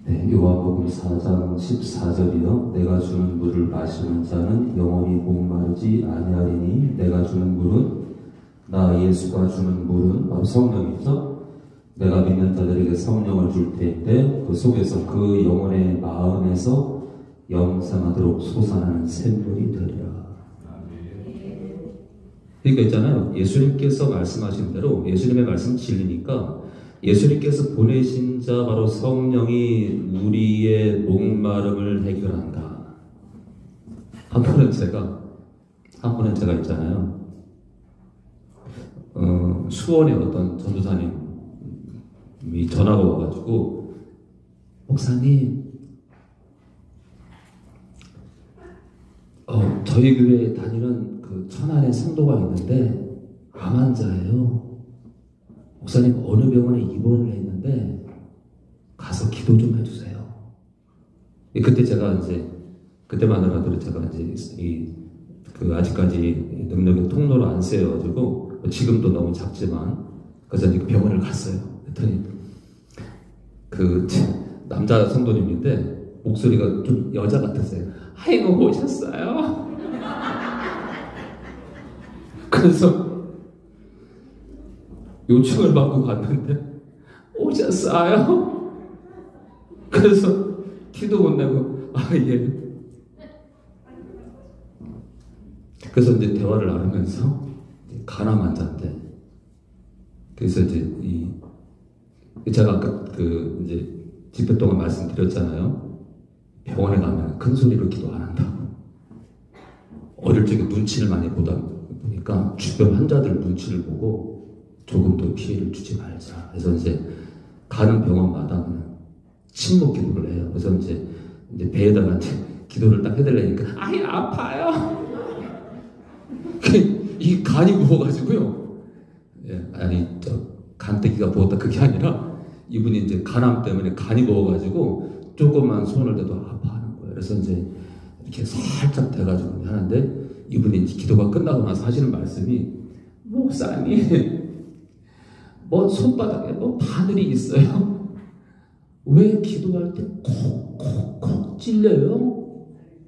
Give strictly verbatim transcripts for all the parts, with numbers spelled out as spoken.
네, 요한복음 사 장 십사 절이요. 내가 주는 물을 마시는 자는 영원히 목마르지 아니하리니 내가 주는 물은 나 예수가 주는 물은 바로 성령이죠. 내가 믿는 자들에게 성령을 줄 테인데 그 속에서 그 영혼의 마음에서 영생하도록 솟아나는 샘물이 되리라. 그러니까 있잖아요. 예수님께서 말씀하신 대로 예수님의 말씀은 진리니까 예수님께서 보내신 자 바로 성령이 우리의 목마름을 해결한다. 한 번은 제가 한 번은 제가 있잖아요. 어, 수원의 어떤 전도사님이 전화가 와가지고 목사님, 어, 저희 교회에 다니는 그 천안에 성도가 있는데 암 환자예요. 목사님 어느 병원에 입원을 했는데 가서 기도 좀 해주세요. 그때 제가 이제 그때만 하더라도 제가 이제 이 그 아직까지 능력의 통로를 안 세워가지고 지금도 너무 작지만 그래서 이제 병원을 갔어요. 그랬더니 그 남자 성도님인데 목소리가 좀 여자 같았어요. 아이고 오셨어요. 그래서 요청을 받고 갔는데 오셨어요? 그래서 티도 못 내고 아 예. 그래서 이제 대화를 나누면서 간암 환자인데 그래서 이제 이 제가 아까 그 이제 집회 동안 말씀드렸잖아요. 병원에 가면 큰 소리로 기도 안 한다고. 어릴 적에 눈치를 많이 보다 보니까 주변 환자들 눈치를 보고 조금 더 피해를 주지 말자. 그래서 이제 가는 병원마다 침묵 기도를 해요. 그래서 이제, 이제 배에다가 이제 기도를 딱 해달라니까, 아이, 아파요. 이 간이 부어가지고요. 예, 아니, 저, 간뜨기가 부었다. 그게 아니라 이분이 이제 간암 때문에 간이 부어가지고 조금만 손을 대도 아파하는 거예요. 그래서 이제 이렇게 살짝 돼가지고 하는데 이분이 이제 기도가 끝나고 나서 하시는 말씀이 목사님, 뭐 손바닥에 뭐 바늘이 있어요. 왜 기도할 때 콕콕콕 찔려요?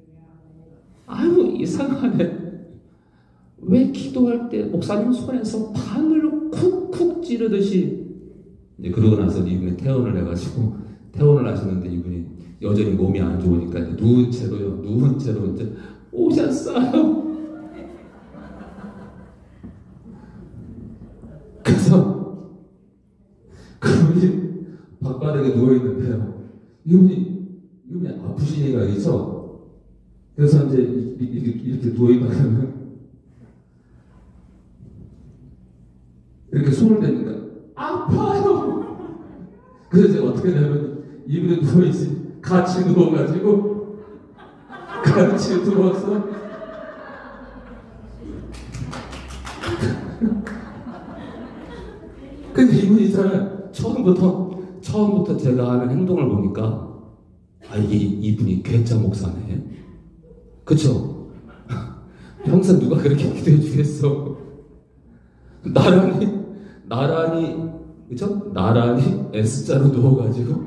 아유 이상하네. 왜 기도할 때 목사님 손에서 바늘로 쿡쿡 찌르듯이. 이제 그러고 나서 이분이 퇴원을 해가지고 퇴원을 하시는데 이분이 여전히 몸이 안 좋으니까 이제 누운 채로요 누운 채로 이제 오셨어요. 그래서 그분이 바깥에 누워있는데요. 이분이, 이분이 아프신 얘기가 있죠? 그래서 이제 이렇게, 이렇게 누워있다가 이렇게 손을 대니까 아파요! 그래서 제가 어떻게 되냐면 이분이 누워있지 같이 누워가지고 같이 누워서 근데 이분이 있잖아요. 처음부터 처음부터 제가 하는 행동을 보니까 아 이게 이분이 괴짜 목사네. 그쵸? 평생 누가 그렇게 기도해 주겠어? 나란히 나란히 그쵸? 나란히 S자로 누워가지고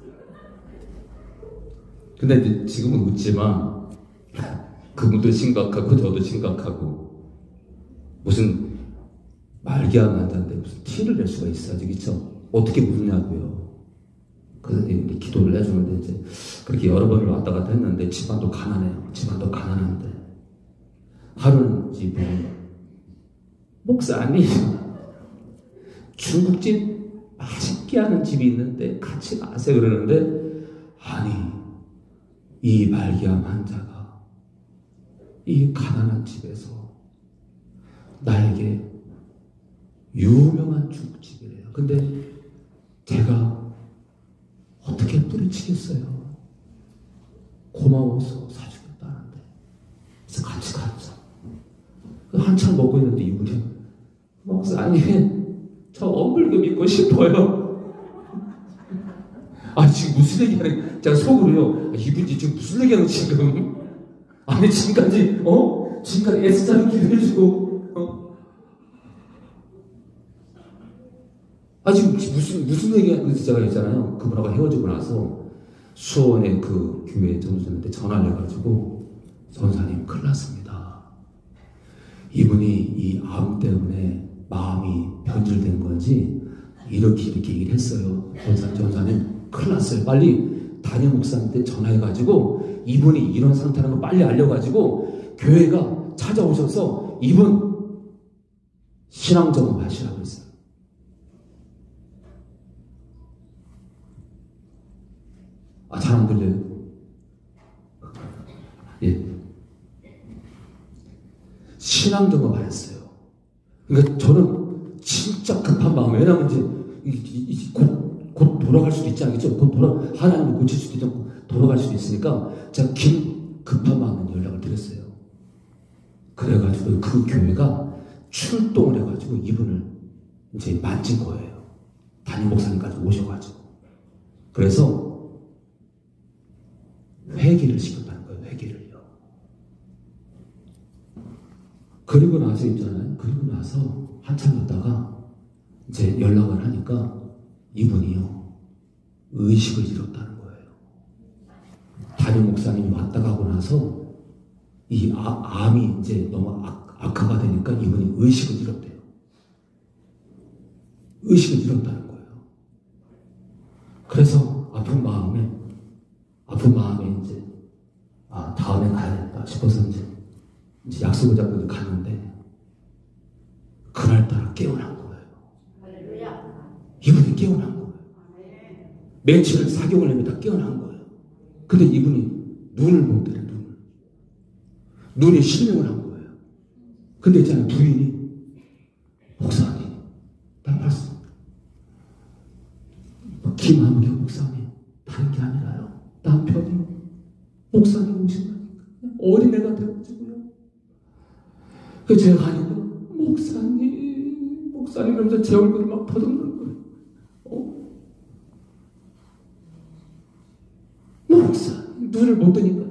근데 이제 지금은 웃지만 그분도 심각하고 저도 심각하고 무슨 말기암 환자인데 무슨 티를 낼 수가 있어야지, 그쵸? 어떻게 묻냐고요. 그래서 이제 기도를 해주는데 이제 그렇게 여러 번을 왔다 갔다 했는데 집안도 가난해요. 집안도 가난한데 하루는 집에 목사님 중국집 맛있게 하는 집이 있는데 같이 가세요 그러는데 아니 이 말기암 환자가 이 가난한 집에서 나에게 유명한 중국집이래요. 근데 제가 어떻게 뿌리치겠어요? 고마워서 사주겠다는데. 그래서 같이 갔죠. 한참 먹고 있는데 이분이 목사님 저 엄불교 믿고 싶어요. 아 지금 무슨 얘기하는 제가 속으로요. 아, 이분이 지금 무슨 얘기하는 지금 아니 지금까지 어? 지금까지 S자로 기도해주고 어? 아, 지금 무슨, 무슨 얘기하는 제가 있잖아요. 그분하고 헤어지고 나서 수원의 그 교회 전도사님한테 전화를 해가지고 전사님 큰일 났습니다. 이분이 이 암 때문에 마음이 변질된 건지 이렇게 이렇게 얘기를 했어요. 전사님, 전사님 큰일 났어요. 빨리 담임 목사님한테 전화해가지고 이분이 이런 상태라는 걸 빨리 알려가지고 교회가 찾아오셔서 이분 신앙점검 하시라고 했어요. 아, 잘 안 들려요? 예. 신앙점검 하셨어요. 그러니까 저는 진짜 급한 마음에, 왜냐하면 이제 이, 이, 이, 곧, 곧 돌아갈 수도 있지 않겠죠? 곧 돌아, 하나님을 고칠 수도 있고 돌아갈 수도 있으니까 제가 긴, 급한 마음에 연락을 드렸어요. 그래가지고 그 교회가 출동을 해가지고 이분을 이제 만진 거예요. 담임 목사님까지 오셔가지고. 그래서 회개를 시켰다는 거예요. 회개를요. 그리고 나서 있잖아요. 그리고 나서 한참 있다가 이제 연락을 하니까 이분이요 의식을 잃었다는 거예요. 담임 목사님이 왔다 가고 나서 이 아, 암이 이제 너무 악, 악화가 되니까 이분이 의식을 잃었대요. 의식을 잃었다는 거예요. 그래서 아픈 마음에 아픈 마음에 이제 아 다음에 가야겠다 싶어서 이제, 이제 약속을 잡고 이제 갔는데 그날따라 깨어난 거예요. 이분이 깨어난 거예요. 며칠을 사경을 하면 다 깨어난 거예요. 근데 이분이 눈을 못 뜨래. 눈을. 눈에 실명을 한 거예요. 근데 있잖아요. 부인이 목사님 난 봤어. 김한교 목사님 다른 게 아니라요. 남편이 목사님 오신다니까 어린애가 돼가지고요. 그래서 제가 가니까 목사님 목사님 그러면서 제 얼굴을 막 더듬는 거예요. 어? 목사님 눈을 못 뜨니까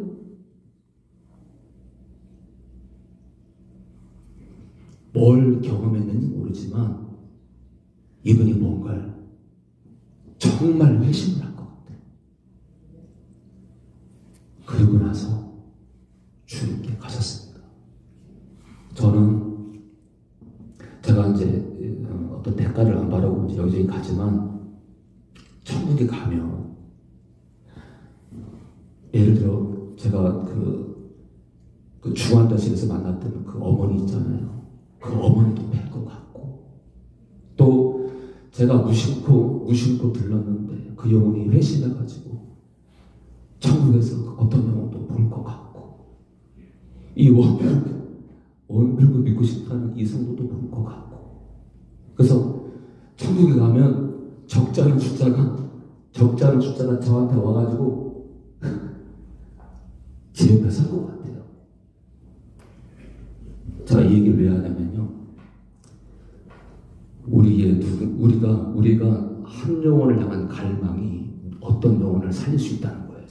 뭘 경험했는지 모르지만 이분이 뭔가를 정말 회심을 한 것 같아요. 그리고 나서 주님께 가셨습니다. 저는 제가 이제 어떤 대가를 안 바라고 이제 여기저기 가지만 천국에 가면 예를 들어 제가 그, 그 중환자실에서 만났던 그 어머니 있잖아요. 그 어머니도 뵐 것 같고 또 제가 무심코 무심코 들렀는데 그 영혼이 회심해가지고 천국에서 어떤 영혼도 볼 것 같고 이 원별교 원별교 믿고 싶다는 이 성도도 볼 것 같고 그래서 천국에 가면 적잖은 숫자가 적잖은 숫자가 저한테 와가지고 제 옆에 설 것 같아요. 제가 이 얘기를 왜 하냐면요. 우리의 누구, 우리가 우리가 한 영혼을 향한 갈망이 어떤 영혼을 살릴 수 있다는 거예요.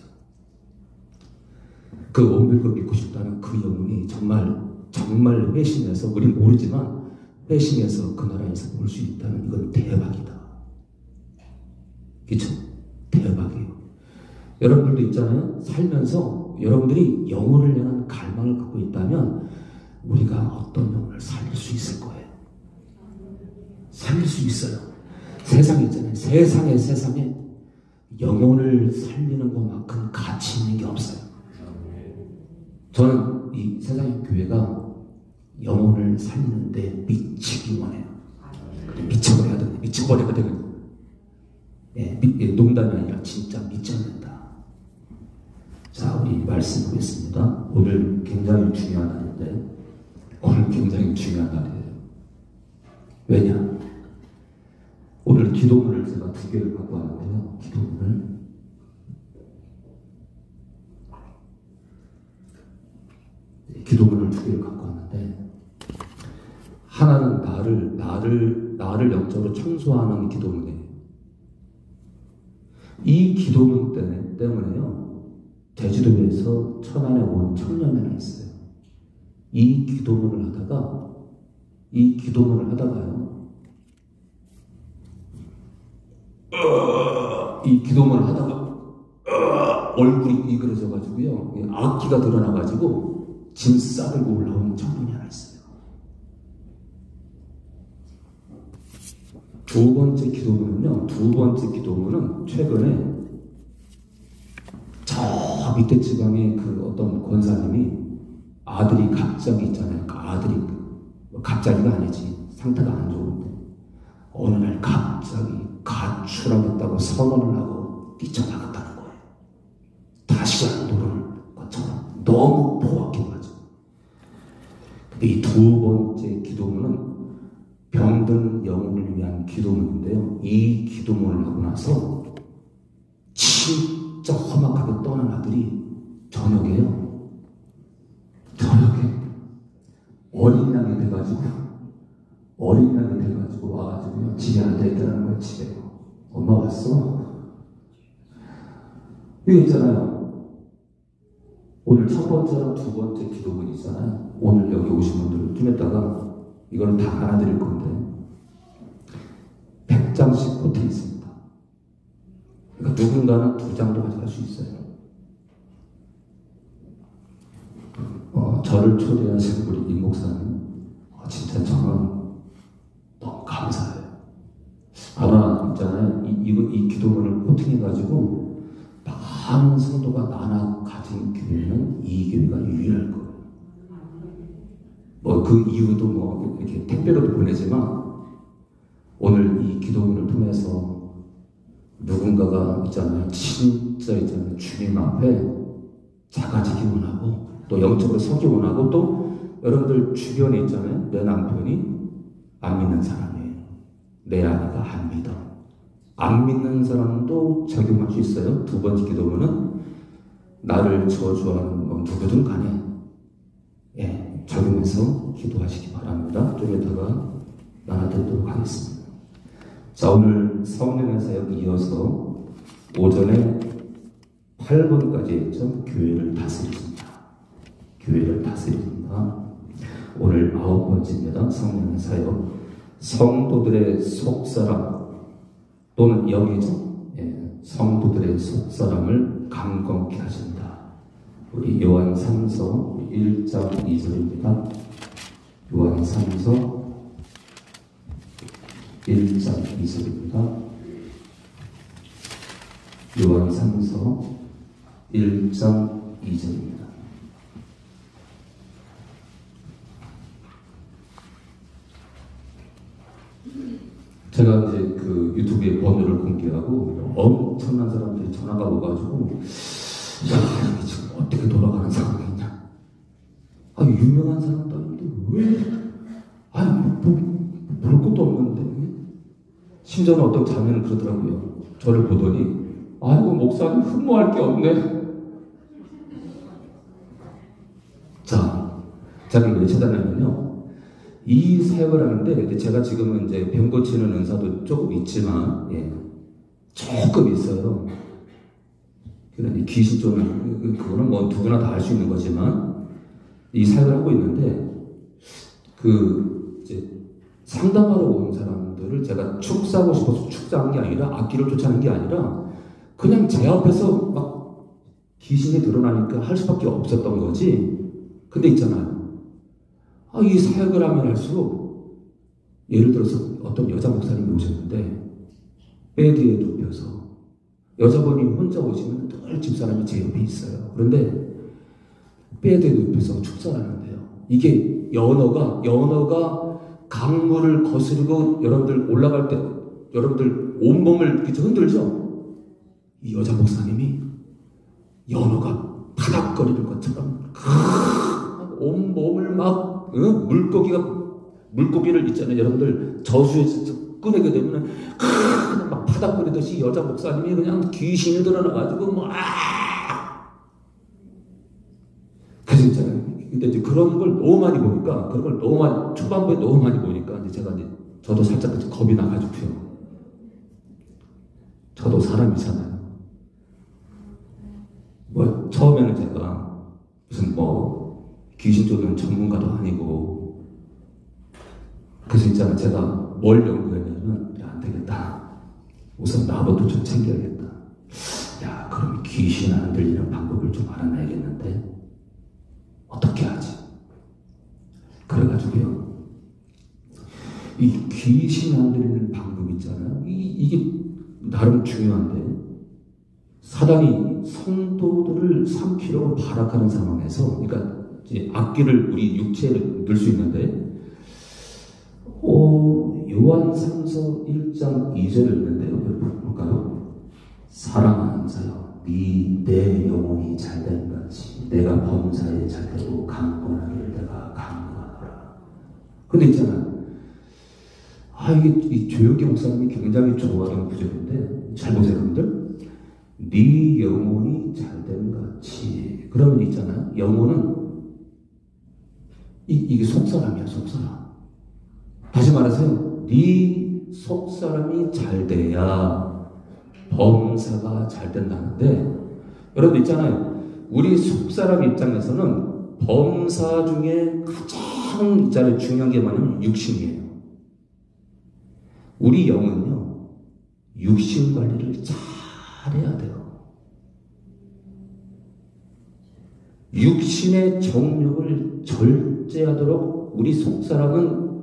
그 원별교 믿고 싶다는 그 영혼이 정말 정말 회심해서 우린 모르지만 회심해서 그 나라에서 볼 수 있다는 이건 대박이다. 그렇죠? 대박이에요. 여러분들도 있잖아요. 살면서 여러분들이 영혼을 향한 갈망을 갖고 있다면 우리가 어떤 영혼을 살릴 수 있을 거예요. 살릴 수 있어요. 세상에 있잖아요. 세상에 세상에 영혼을 살리는 것만큼 가치 있는 게 없어요. 저는 이 세상의 교회가 영혼을 살리는데 미치기 원해요. 미쳐버려야 되거든요. 미쳐버려야 되거든요. 예, 예, 농담이 아니라 진짜 미쳐야 된다. 자, 우리 말씀 보겠습니다. 오늘 굉장히 중요한 날인데 오늘 굉장히 중요한 날이에요. 왜냐? 오늘 기도문을 제가 두 개를 갖고 왔는데요. 기도문을 기도문을 두 개를 갖고 왔는데 하나는 나를 나를 나를 영적으로 청소하는 기도문이에요. 이 기도문 때문에, 때문에요. 제주도에서 천안에 온 청년이 하나 있어요. 이 기도문을 하다가 이 기도문을 하다가요. 이 기도문을 하다가 얼굴이 이그러져가지고요, 악기가 드러나가지고 짐 싸들고 올라오는 청년이 하나 있어요. 두 번째 기도문은요, 두 번째 기도문은 최근에 저 밑에 지방의 그 어떤 권사님이 아들이 갑자기 있잖아요. 그 아들이 갑자기가 아니지, 상태가 안 좋은데 어느 날 갑자기 가출하겠다고 선언을 하고 뛰쳐나갔다는 거예요. 다시야 노를 것처럼 너무 포악해가지고. 근데 이 두 번째 기도문은 병든 영혼을 위한 기도문인데요, 이 기도문을 하고 나서 진짜 험악하게 떠난 아들이 저녁에요, 저녁에 어린 양이 돼가지고 어린 양이 돼가지고 와가지고요, 집에 앉아있더라는 거예요. 집에 엄마 왔어? 이거 있잖아요, 오늘 첫 번째랑 두 번째 기도문이 있잖아요. 오늘 여기 오신 분들 좀 이따가 이거는 다 알아드릴 건데 백 장씩 코트 있습니다. 그러니까 누군가는 두 장도 가져갈 수 있어요. 어, 저를 초대하신 우리 임 목사님, 어, 진짜 저는 너무 감사해요. 아마 있잖아요, 이, 이, 이 기도문을 코팅해가지고 많은 성도가 나눠 가진 교회는 이 교회가 유일할 거예요. 뭐 그 이유도 뭐 이렇게 택배로도 보내지만 오늘 이 기도문을 통해서 누군가가 있잖아요, 진짜 있잖아요, 주님 앞에 작아지기 원하고 또 영적으로 서기 원하고, 또 여러분들 주변에 있잖아요, 내 남편이 안 믿는 사람이에요, 내 아내가 안 믿어, 안 믿는 사람도 적용할 수 있어요. 두 번째 기도문은 나를 저주하는 뭐 누구든 간에 예, 적용해서 기도하시기 바랍니다. 좀 이따가 나눠드리도록 하겠습니다. 자, 오늘 성령의 사역 이어서 오전에 팔 번까지 했죠. 교회를 다스립니다. 교회를 다스립니다. 오늘 아홉 번째입니다. 성령의 사역. 성도들의 속사람 또는 여기죠. 예, 성도들의 속사람을 강건케 하신다. 우리 요한 삼 서 일 장 이 절입니다. 요한 삼 서 일 장 이 절입니다. 요한 삼 서 일 장 이 절입니다. 제가 이제 그 유튜브에 번호를 공개하고 엄청난 사람들이 전화가 오가지고, 야, 이게 지금 어떻게 돌아가는 상황이냐? 아, 유명한 사람도 아닌데 왜? 아니, 뭐, 뭐, 볼 것도 없는데. 심지어는 어떤 자매는 그러더라고요. 저를 보더니, 아이고, 목사님 흠모할 게 없네. 자, 제가 왜 찾아내면요, 이 사역을 하는데 제가 지금은 이제 병 고치는 은사도 조금 있지만, 예, 조금 있어요. 그러니 귀신 쪽은 그거는 뭐 누구나 다 할 수 있는 거지만, 이 사역을 하고 있는데 그 이제 상담하러 온 사람들을 제가 축사하고 싶어서 축사한 게 아니라, 악기를 쫓아낸 게 아니라, 그냥 제 앞에서 막 귀신이 드러나니까 할 수밖에 없었던 거지. 근데 있잖아요, 아, 이 사역을 하면 할수록, 예를 들어서 어떤 여자 목사님이 오셨는데 베드에 눕혀서, 여자분이 혼자 오시면 늘 집사람이 제 옆에 있어요. 그런데 베드에 눕혀서 축사를 하는데요, 이게 연어가 연어가 강물을 거스르고 여러분들 올라갈 때 여러분들 온몸을 이렇게 흔들죠. 이 여자 목사님이 연어가 바닥거리는 것처럼 온몸을 막, 응? 물고기가, 물고기를 있잖아요. 여러분들 저수에서 꺼내게 되면은, 막 바닥거리듯이 여자 목사님이 그냥 귀신이 드러나가지고, 뭐, 아! 그래서 있잖아요. 근데 이제 그런 걸 너무 많이 보니까, 그런 걸 너무 많이, 초반부에 너무 많이 보니까, 이제 제가 이제, 저도 살짝 겁이 나가지고요. 저도 사람이잖아요. 뭐, 처음에는 제가, 무슨 뭐, 귀신 쫓는 전문가도 아니고, 그래서 있잖아, 제가 뭘 연구했냐면, 야, 안 되겠다. 우선 나부터 좀 챙겨야겠다. 야, 그럼 귀신 안 들리는 방법을 좀 알아놔야겠는데 어떻게 하지? 그래가지고요, 이 귀신 안 들리는 방법 있잖아요. 이, 이게 나름 중요한데, 사단이 성도들을 삼키려고 발악하는 상황에서, 그러니까 이제 악기를 우리 육체에 넣을 수 있는데, 어, 요한 삼서 일 장 이 절을 읽는데요. 볼까요? 사랑하는 자여, 네, 내 영혼이 잘된 같이 내가 범사에 잘되고 강건하기를 내가 강구하노라. 근데 있잖아요, 아, 이게 이 조혁기 목사님이 굉장히 좋아하는 구절인데, 잘 보세요, 여러분들. 네 영혼이 잘된 같이. 그러면 있잖아요, 영혼은 이, 이게 속사람이야, 속사람. 다시 말하세요, 네 속사람이 잘 돼야 범사가 잘 된다는데, 여러분 있잖아요, 우리 속사람 입장에서는 범사 중에 가장 있잖아요, 중요한 게 뭐냐면 육신이에요. 우리 영은요, 육신 관리를 잘해야 돼요. 육신의 정욕을 절제하도록 우리 속사람은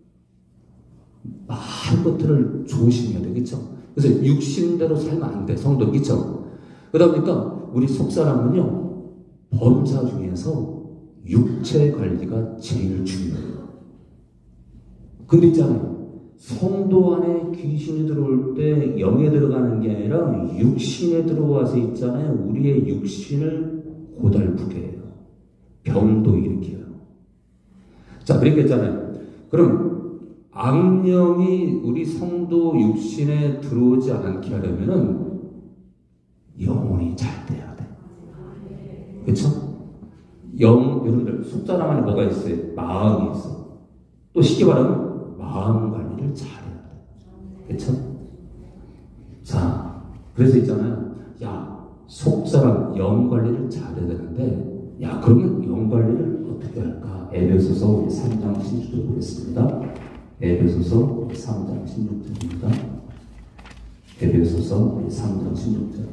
많은 것들을 조심해야 되겠죠. 그래서 육신대로 살면 안 돼, 성도, 그렇죠? 그러다 보니까 우리 속사람은요, 범사 중에서 육체 관리가 제일 중요해요. 근데 있잖아요, 성도 안에 귀신이 들어올 때 영에 들어가는 게 아니라 육신에 들어와서 있잖아요, 우리의 육신을 고달프게 해요. 병도 일으켜요. 자, 그랬겠잖아요. 그럼 악령이 우리 성도 육신에 들어오지 않게 하려면은 영혼이 잘 돼야 돼. 그렇죠? 영, 여러분들 속사람 안에 뭐가 있어요? 마음이 있어. 또 쉽게 말하면 마음 관리를 잘해야 돼. 그렇죠? 자, 그래서 있잖아요, 야, 속사람 영 관리를 잘해야 되는데, 야, 그러면 영 관리를 어떻게 할까? 에베소서 삼 장 십육 절 보겠습니다. 에베소서 삼 장 십육 절입니다. 에베소서 삼 장 십육 절.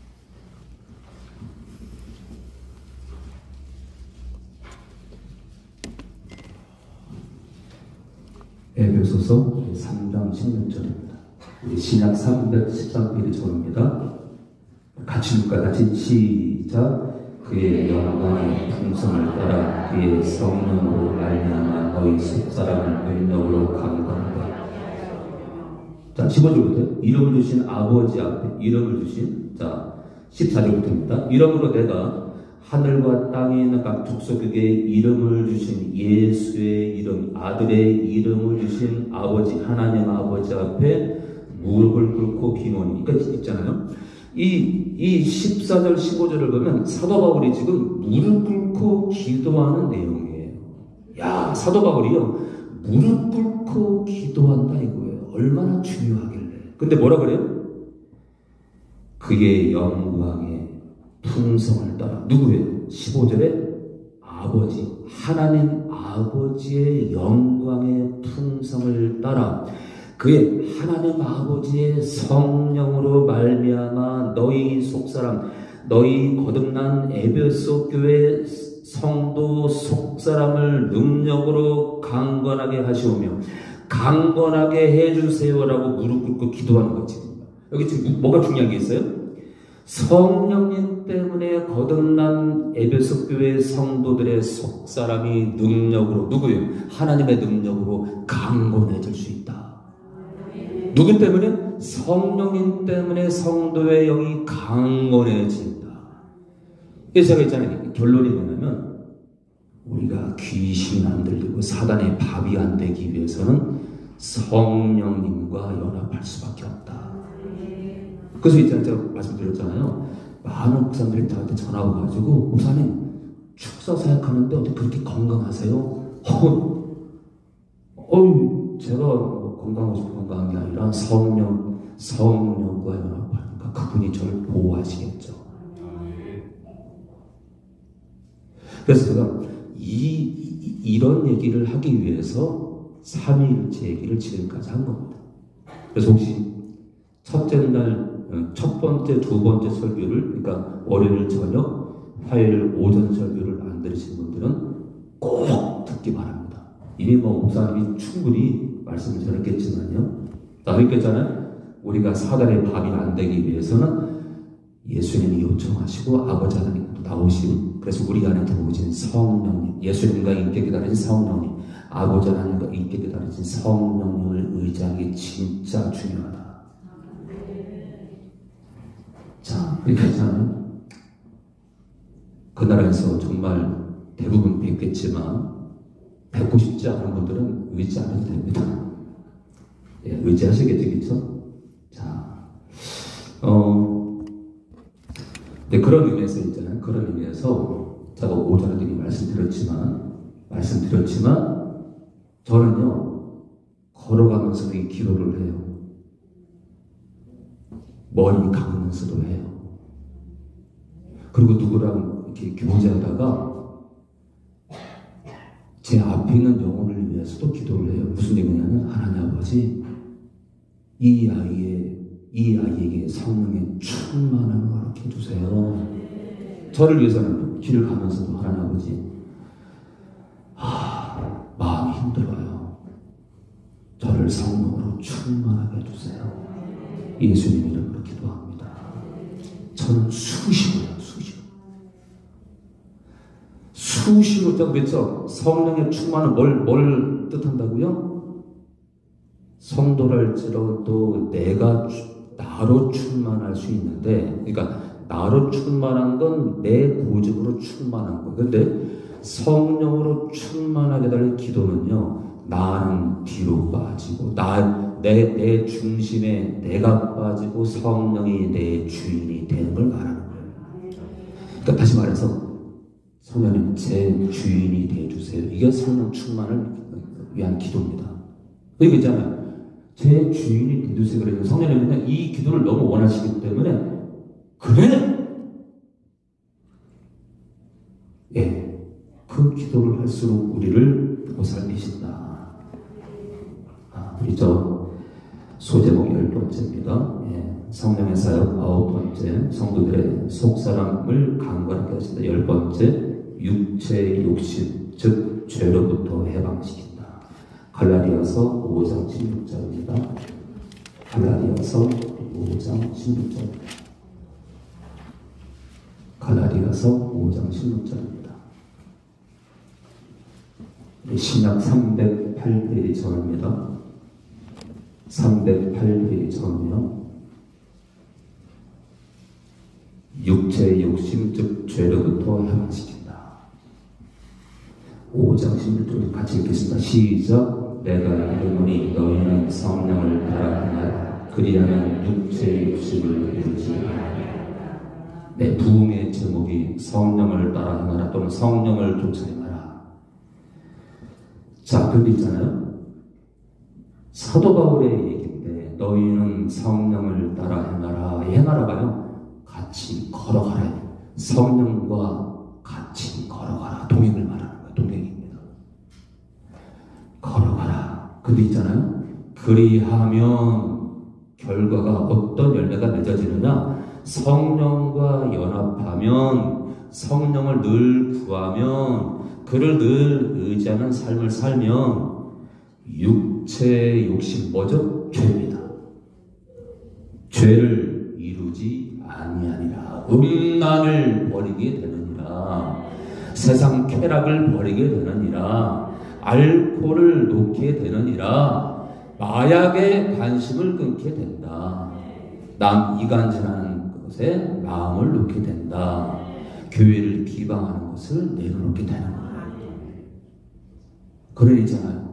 에베소서 삼 장 십육 절입니다. 우리 신약 삼백십삼 페이지 처음입니다. 같이 읽을까요? 같이 시작. 그의 영광의 풍성을 따라 그의 성령으로 말미암아 너희 속사람을 능력으로 강건하다. 자, 십오 절부터 이름을 주신 아버지 앞에 이름을 주신, 자, 십사 절부터입니다. 이러므로 내가 하늘과 땅에 있는 각 족속에게 이름을 주신 예수의 이름, 아들의 이름을 주신 아버지, 하나님 아버지 앞에 무릎을 꿇고 기노니. 그러니까 있잖아요, 이, 이 십사 절, 십오 절을 보면 사도 바울이 지금 무릎 꿇고 기도하는 내용이에요. 야, 사도 바울이요, 무릎 꿇고 기도한다 이거예요. 얼마나 중요하길래. 근데 뭐라 그래요? 그의 영광의 풍성을 따라. 누구예요? 십오 절에 아버지, 하나님 아버지의 영광의 풍성을 따라 그의 하나님 아버지의 성령으로 말미암아 너희 속사람, 너희 거듭난 에베소 교회 성도 속사람을 능력으로 강건하게 하시오며 강건하게 해주세요라고 무릎 꿇고 기도하는 거지. 여기 지금 뭐가 중요한 게 있어요? 성령님 때문에 거듭난 에베소 교회 성도들의 속사람이 능력으로, 누구예요? 하나님의 능력으로 강건해질 수 있다. 누구 때문에? 성령님 때문에 성도의 영이 강건해진다. 그래서 제가 있잖아요, 결론이 뭐냐면 우리가 귀신 안 들리고 사단의 밥이 안 되기 위해서는 성령님과 연합할 수밖에 없다. 그래서 있잖아요, 제가 말씀드렸잖아요, 많은 목사님들이 저한테 전화 와가지고 목사님 축사 사역하는데 어떻게 그렇게 건강하세요? 어, 어이, 제가 건강하고 싶은 건강한 게 아니라 성령, 성령과 연합하니까 그분이 저를 보호하시겠죠. 그래서 제가 이, 이, 이런 얘기를 하기 위해서 삼위일체 얘기를 지금까지 한 겁니다. 그래서 혹시 첫째 날 첫 번째, 두 번째 설교를, 그러니까 월요일 저녁, 화요일 오전 설교를 안 들으신 분들은 꼭 듣기 바랍니다. 이미 뭐 목사님이 충분히 말씀을 전했겠지만요. 나도 있겠잖아요. 우리가 사단의 밥이 안 되기 위해서는 예수님이 요청하시고 아버지 하나님 나오시고, 그래서 우리 안에 들어오신 성령님, 예수님과 있게 기다리신 성령님, 아버지 하나님과 있게 기다리신 성령님을 의지하기 진짜 중요하다. 자, 그렇게 하잖아요. 그 나라에서 정말 대부분 뵙겠지만 뵙고 싶지 않은 분들은 의지 안 해도 됩니다. 예, 의지하시겠죠? 자, 어, 네, 그런 의미에서 있잖아요. 그런 의미에서 제가 오전에도 이미 말씀드렸지만, 말씀드렸지만, 저는요, 걸어가면서 이 기도를 해요. 머리 감으면서도 해요. 그리고 누구랑 이렇게 교제하다가 제 앞에 있는 영혼을 위해서도 기도를 해요. 무슨 얘기냐면, 하나님 아버지, 이 아이의, 이 아이에게 성령의 충만함을 허락해 주세요. 저를 위해서는 길을 가면서도 하나님 아버지, 아, 마음이 힘들어요. 저를 성령으로 충만하게 해주세요. 예수님 이름으로 기도합니다. 저는 수시로요, 수시로. 수시로, 저 그렇죠? 성령의 충만은 뭘, 뭘 뜻한다고요? 성도랄지라도 내가 나로 충만할 수 있는데, 그러니까 나로 충만한 건 내 고집으로 충만한 거. 근데 성령으로 충만하게 될 기도는요, 나는 뒤로 빠지고, 나, 내, 내 중심에 내가 빠지고 성령이 내 주인이 되는 걸 말하는 거예요. 그러니까 다시 말해서, 성령님 제 주인이 되어주세요. 이게 성령 충만을 위한 기도입니다. 이거 있잖아요. 제 주인이 되어주세요. 그래서 성령님은 이 기도를 너무 원하시기 때문에, 그래! 예, 그 기도를 할수록 우리를 보살피신다. 아, 우리 저 소제목 열 번째입니다. 예, 성령의 사역 아홉 번째, 성도들의 속사람을 강건하게 하신다. 열 번째, 육체의 욕심, 즉 죄로부터 해방시킨다. 갈라디아서 오 장 십육 절입니다. 갈라디아서 오 장 십육 절. 갈라디아서 오 장 십육 절입니다. 신약 삼백팔 페이지 전입니다. 삼백팔 페이지 전이요. 육체의 욕심, 즉 죄로부터 해방시킨다. 오 장 십일 절 같이 읽겠습니다. 시작. 내가 이르노니 너희는 성령을 따라 행하라. 그리하면 육체의 욕심을 이루지 않으리라. 네, 부흥의 제목이 성령을 따라 행하라 또는 성령을 쫓아 행하라. 자, 그런데 있잖아요. 사도 바울의 얘기인데, 너희는 성령을 따라 행하라. 행하라가요, 같이 걸어가라. 성령과 같이 걸어가라. 동행을 말하는 거예요. 동행입니다. 걸어가라. 근데 있잖아요. 그리하면 결과가 어떤 열매가 맺어지느냐? 성령과 연합하면, 성령을 늘 구하면, 그를 늘 의지하는 삶을 살면 육체의 욕심 뭐죠? 죄입니다. 죄를 이루지 아니하니라. 음란을 버리게 되느니라. 세상 쾌락을 버리게 되느니라. 알코올을 놓게 되느니라. 마약에 관심을 끊게 된다. 남 이간질하는 것에 마음을 놓게 된다. 교회를 비방하는 것을 내려놓게 되는 거예요. 그러니잖아요.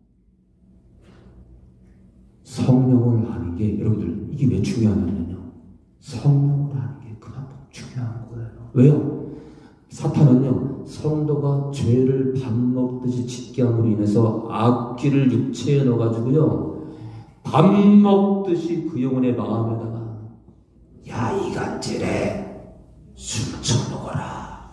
성령을 아는 게, 여러분들 이게 왜 중요하냐면요, 성령을 아는 게 그만큼 중요한 거예요. 왜요? 사탄은요, 성도가 죄를 밥 먹듯이 짓게 함으로 인해서 악기를 육체에 넣어가지고요, 밥 먹듯이 그 영혼의 마음에다가, 야 이간질해, 술 처먹어라,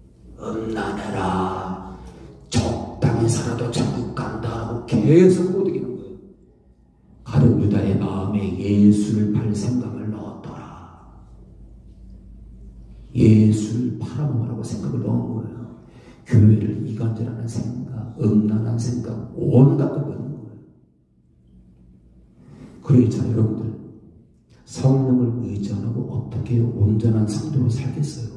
음란해라, 적당히 살아도 천국 간다 하고 계속 꼬드기는 거예요. 가룟 유다의 마음에 예수를 팔 생각을 넣었더라. 예수를 팔아먹으라고 생각을 넣은 거예요. 교회를 이간질하는 생각, 음란한 생각, 온갖 걸 넣는 거예요. 그러니까 여러분들, 성령을 의지 안 하고 어떻게 온전한 성도로 살겠어요?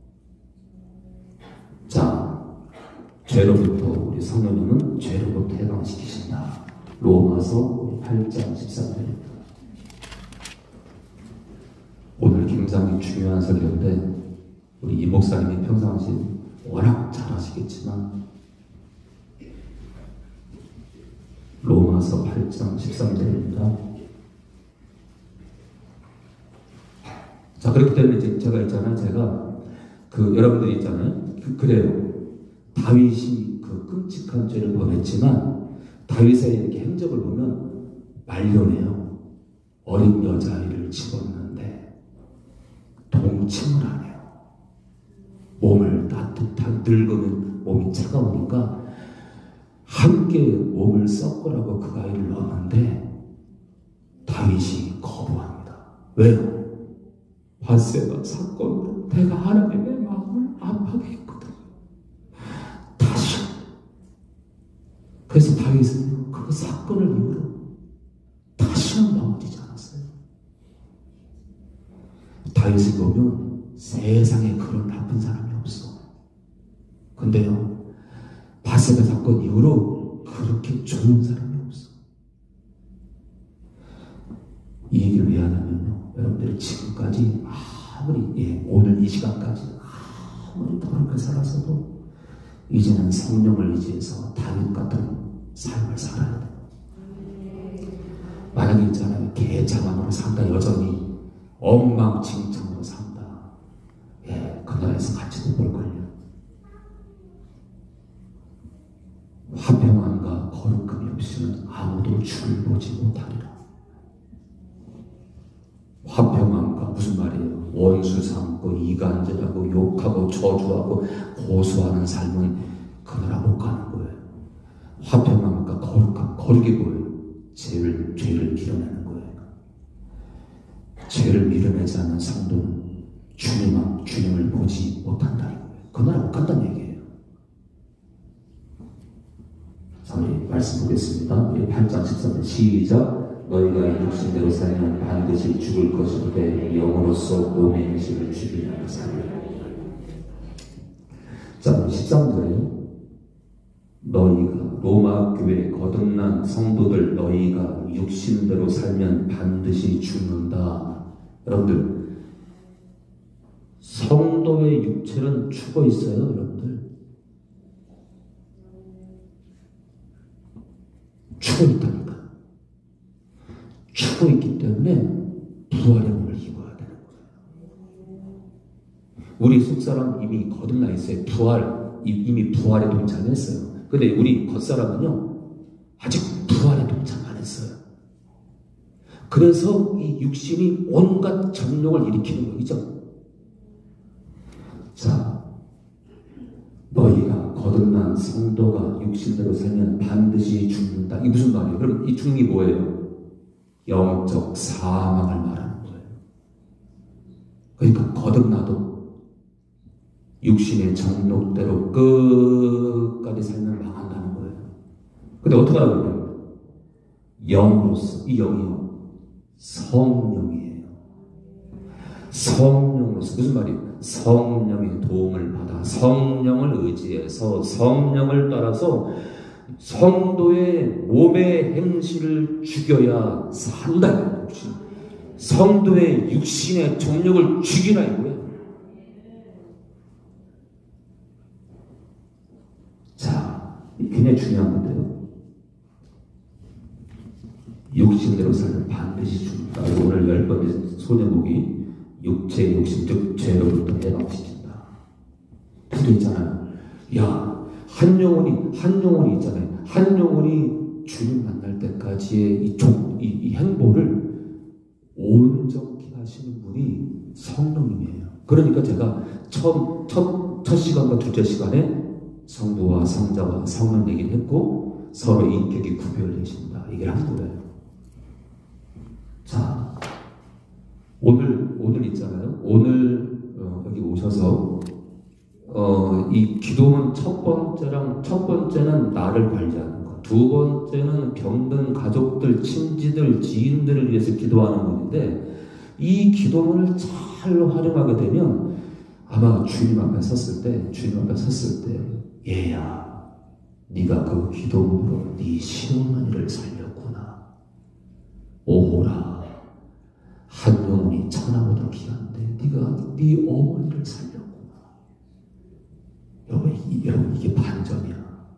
자, 죄로부터 우리 성령님은 죄로부터 해방시키신다. 로마서 팔 장 십삼 절입니다. 오늘 굉장히 중요한 설교인데 우리 이 목사님이 평상시 워낙 잘하시겠지만 로마서 팔 장 십삼 절입니다. 자, 그렇기 때문에 이제 제가 있잖아요. 제가 그 여러분들이 있잖아요. 그, 그래요. 다윗이 그 끔찍한 죄를 범했지만 다윗의 이렇게 행적을 보면 말려내요. 어린 여자아이를 집었는데 동침을 안 해요. 몸을 따뜻하게 늙으면 몸이 차가우니까 함께 몸을 섞으라고 그 아이를 넣었는데 다윗이 거부합니다. 왜요? 바세바 사건으로 내가 하나님의 마음을 아파게 했거든. 다시. 그래서 다윗은 그 사건을 이후로 다시는 넘어지지 않았어요. 다윗을 보면 세상에 그런 나쁜 사람이 없어. 근데요, 바세바 사건 이후로 그렇게 좋은 사람이 없어. 이 얘기를 왜 하냐면요, 여러분들이 지금까지 아무리, 예, 오늘 이 시간까지 아무리 더럽게 살아서도 이제는 성령을 의지해서 다윗 같은 삶을 살아야 돼요. 만약에 있잖아요, 개자만으로 산다, 여전히 엉망진창으로 산다, 예, 그 나라에서 같이 못 볼걸요. 화평함과 거룩함이 없이는 아무도 주를 보지 못하리라. 화평함과 무슨 말이에요? 원수 삼고 이간질하고 욕하고 저주하고 고소하는 삶은 그 나라 못 가는 거예요. 화평함과 거룩함, 거룩이 뭐예요? 죄를, 죄를 밀어내는 거예요. 죄를 밀어내지 않는 성도는 주님, 주님을 보지 못한다는 거예요. 그 나라 못 간다는 얘기예요. 자, 우리 말씀 보겠습니다. 우리 팔 장 십삼 절 시작. 너희가 육신대로 살면 반드시 죽을 것인데 영으로서 몸의 행실을 죽이려고 살라. 자, 십삼 절에요. 너희가 로마 교회 거듭난 성도들 너희가 육신대로 살면 반드시 죽는다. 여러분들, 성도의 육체는 죽어 있어요, 여러분들. 죽어 있다니까. 죽어 있기 때문에 부활의 몸을 입어야 되는 거예요. 우리 속사람 이미 거듭나 있어요. 부활, 이미 부활에 동참했어요. 근데 우리 겉사람은요, 아직 부활에 동참 안 했어요. 그래서 이 육신이 온갖 정욕을 일으키는 거죠. 자, 너희가 거듭난 성도가 육신대로 살면 반드시 죽는다. 이게 무슨 말이에요? 그럼 이 죽음이 뭐예요? 영적 사망을 말하는 거예요. 그러니까 거듭나도 육신의 정욕대로 끝까지 살면 망한다는 거예요. 근데 어떻게 하라고요? 영으로서, 이 영이요, 성령이에요. 성령으로서, 무슨 말이에요? 성령의 도움을 받아 성령을 의지해서 성령을 따라서 성도의 몸의 행실을 죽여야 산다. 성도의 육신의 정욕을 죽이라 이거예요. 자, 굉장히 중요한 건데요. 육신대로 살면 반드시 죽는다. 오늘 열 번째 소제목이 육체의 욕심, 즉 죄로부터 해방시킨다. 그게 있잖아요. 야, 한 영혼이, 한 영혼이 있잖아요. 한 영혼이 주님 만날 때까지의 이, 종, 이, 이 행보를 온전히 하시는 분이 성령님이에요. 그러니까 제가 처음, 첫, 첫 시간과 둘째 시간에 성부와 성자와 성령 얘기를 했고 서로 인격이 구별되신다. 얘기를 한 거예요. 자, 오늘, 오늘 있잖아요. 오늘, 어, 여기 오셔서 그래서 어, 이 기도는 첫 번째랑 첫 번째는 나를 관리하는 것, 두 번째는 병든 가족들, 친지들, 지인들을 위해서 기도하는 것인데 이 기도문을 잘 활용하게 되면 아마 주님 앞에 섰을 때, 주님 앞에 섰을 때, 얘야, 네가 그 기도문으로 네 시어머니를 살렸구나. 오호라, 한 영혼이 천하보다 귀한데 네가 네 어머니를 살렸구나. 여러분, 여러분 이게 반전이야.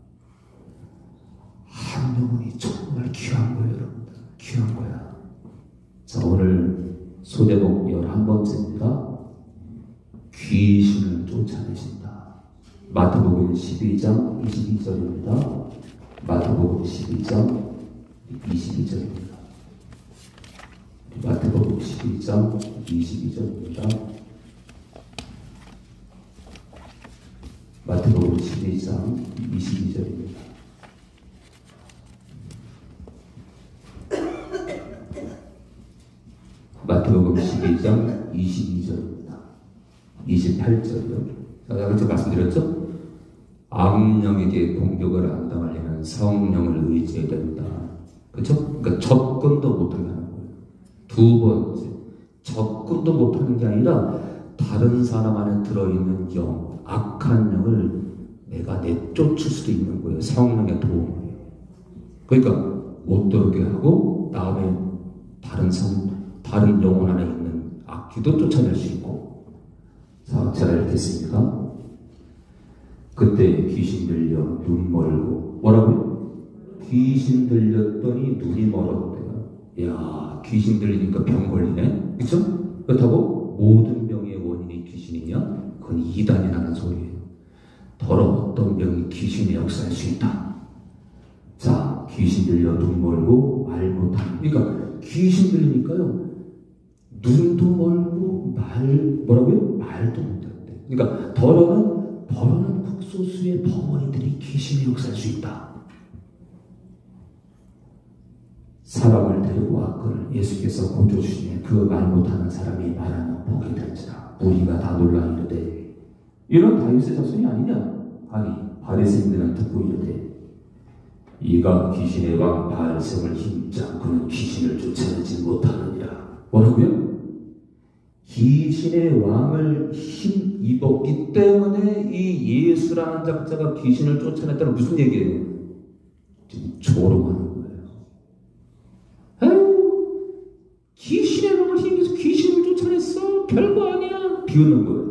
한 영혼이 정말 귀한 거예요, 여러분들. 귀한 거야. 자, 오늘 소제목 열한 번째입니다. 귀신을 쫓아내신다. 마태복음 십이 장 이십이 절입니다. 마태복음 십이 장 이십이 절입니다. 마태복음 십이 장 이십이 절입니다. 마태복음 십이 장 이십이 절입니다. 마태복음 십이 장 이십이 절입니다. 이십팔 절이요. 제가 제가 말씀드렸죠? 악령에게 공격을 안 당하려면 성령을 의지해야 된다. 그렇죠? 그러니까 접근도 못하게 하는 거예요. 두 번째, 접근도 못하는 게 아니라 다른 사람 안에 들어있는 영, 악한 영을 내가 내쫓을 수도 있는 거예요. 성령의 도움을. 그러니까 못 들어오게 하고 다음에 다른 성, 다른 영혼 안에 있는 악기도 쫓아낼 수 있고. 자, 제가 읽겠습니다. 그때 귀신 들려 눈 멀고, 뭐라고요? 귀신 들렸더니 눈이 멀었대요. 야, 귀신 들리니까 병 걸리네. 그쵸? 그렇다고 모든 병의 원인이 귀신이냐? 그건 이단이라는 소리예요. 더러 어떤 병이 귀신의 역사일 수 있다. 자, 귀신 들려 눈 멀고 말 못하는. 그러니까 귀신 들리니까요, 눈도 멀고 말 뭐라고요? 말도 못한대. 그러니까 더러는 더러는 극소수의 벙어리들이 귀신의 역사일 수 있다. 사람을 데리고 왔거늘 예수께서 고쳐주시니 그 말 못하는 사람이 말하면 보게 될지라. 우리가 다 놀라 이르되 이런 다윗의 자손이 아니냐? 아니 바리새인들은 듣고 이르되 이가 귀신의 왕 바알셈을 힘입지 않고는 귀신을 쫓아내지 못하느니라. 뭐라고요? 귀신의 왕을 힘입었기 때문에 이 예수라는 작자가 귀신을 쫓아냈다는 무슨 얘기예요? 지금 조롱하는 거예요. 에휴, 귀신의 왕을 힘입어서 귀신을 쫓아냈어? 별거 아니야. 비웃는 거예요.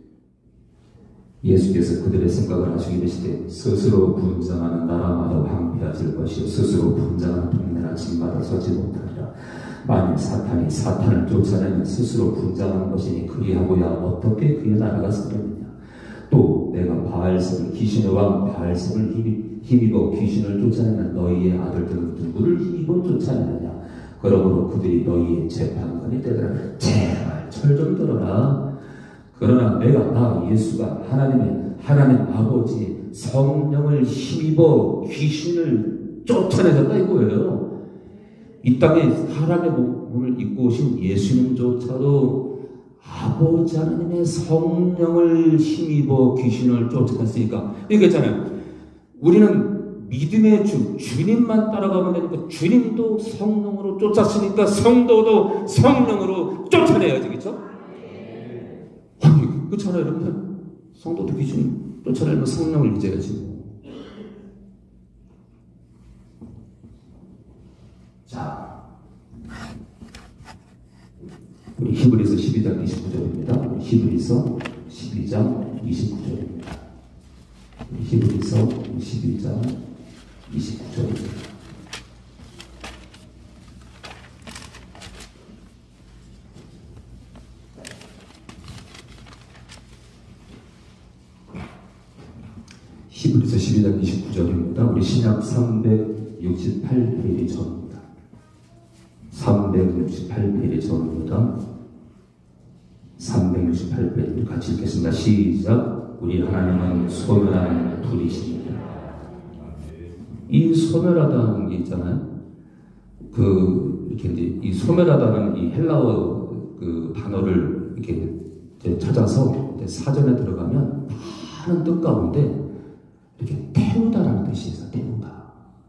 예수께서 그들의 생각을 하시기 되시되 스스로 분장하는 나라마다 황폐해질 것이요 스스로 분장하는 동네나 집마다 서지 못하리라. 만일 사탄이 사탄을 쫓아내면 스스로 분장하는 것이니 그리하고야 어떻게 그의 나라가 서겠느냐. 또 내가 바알셈을 귀신의 왕 바알셈을 힘입어 귀신을 쫓아내는 너희의 아들들은 누구를 힘입어 쫓아내느냐. 그러므로 그들이 너희의 재판관이 되더라. 제발 철 좀 들어라. 그러나 내가 나 예수가 하나님의 하나님 아버지 성령을 힘입어 귀신을 쫓아내셨다 이거예요. 이 땅에 사람의 몸을 입고 오신 예수님조차도 아버지 하나님의 성령을 힘입어 귀신을 쫓아냈으니까 이게 있잖아요. 우리는 믿음의 주 주님만 따라가면 되니까 주님도 성령으로 쫓았으니까 성도도 성령으로 쫓아내야지. 그렇죠? 그렇잖아요, 여러분들. 성도도 귀신 쫓아내면 성령을 잊어야지. 자, 우리 히브리서 십이 장 이십구 절입니다. 우리 히브리서 십이 장 이십구 절입니다. 우리 히브리서 십이 장 이십구 절입니다. 히브리서 십이 장 이십구 절입니다. 우리 신약 삼백육십팔 페이지 전입니다. 삼백육십팔 페이지 전입니다. 삼백육십팔 페이지 같이 읽겠습니다. 시작. 우리 하나님은 소멸하는 분이십니다. 이 소멸하다는 게 있잖아요. 그 이렇게 이제 이 소멸하다는 이 헬라어 그 단어를 이렇게 이제 찾아서 이제 사전에 들어가면 많은 뜻 가운데 이렇게 태우다라는 뜻이 있어요. 태우다.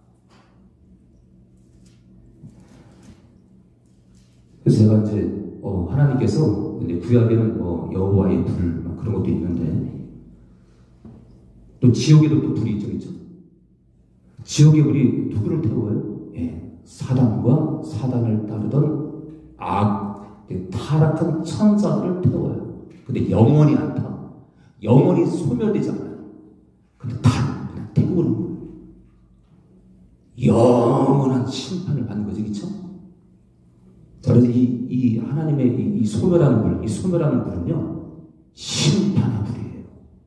그래서 제가 이제 어, 하나님께서 이제 구약에는 뭐 여호와의 불 막 그런 것도 있는데 또 지옥에도 또 불이 있죠, 있죠. 지옥의 불이 누구를 태워요? 예, 사단과 사단을 따르던 악, 타락한 천사들을 태워요. 근데 영원히 안 타. 영원히 소멸되지 않아요. 근데 다 그냥 태우는 거예요. 영원한 심판을 받는 거지, 그렇죠? 그래서 이, 이 하나님의 이, 이 소멸하는 불, 이 소멸하는 불은요, 심판의 불이에요.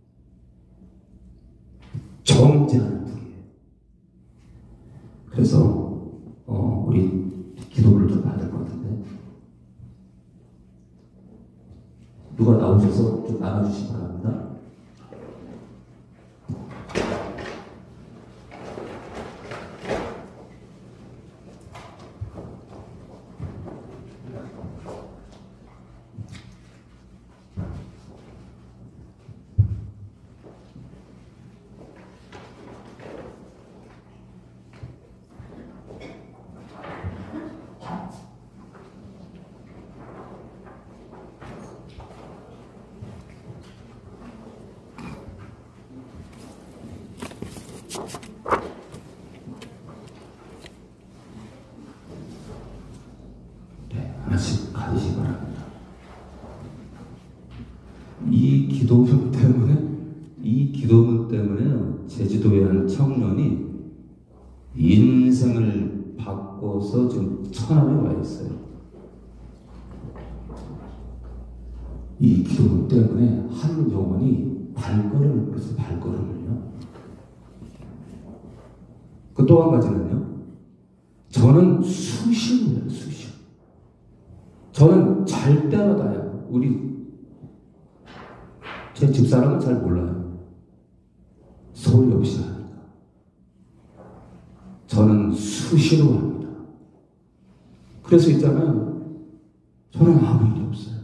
정죄하는 불이에요. 그래서, 어, 우리 기도를 좀 받을 것 같은데, 누가 나오셔서 좀 나눠주시기 바랍니다. 하나씩 가지시기 바랍니다. 이 기도문 때문에, 이 기도문 때문에 제주도의 한 청년이 인생을 바꿔서 지금 천안에 와 있어요. 이 기도문 때문에 한 영혼이 발걸음을, 그래서 발걸음을요. 그 또 한 가지는요, 저는 수시로요, 수시. 저는 잘 때마다요. 우리 제 집사람은 잘 몰라요. 소리 없이 하니까. 저는 수시로 합니다. 그래서 있잖아요. 저는 아무 일이 없어요.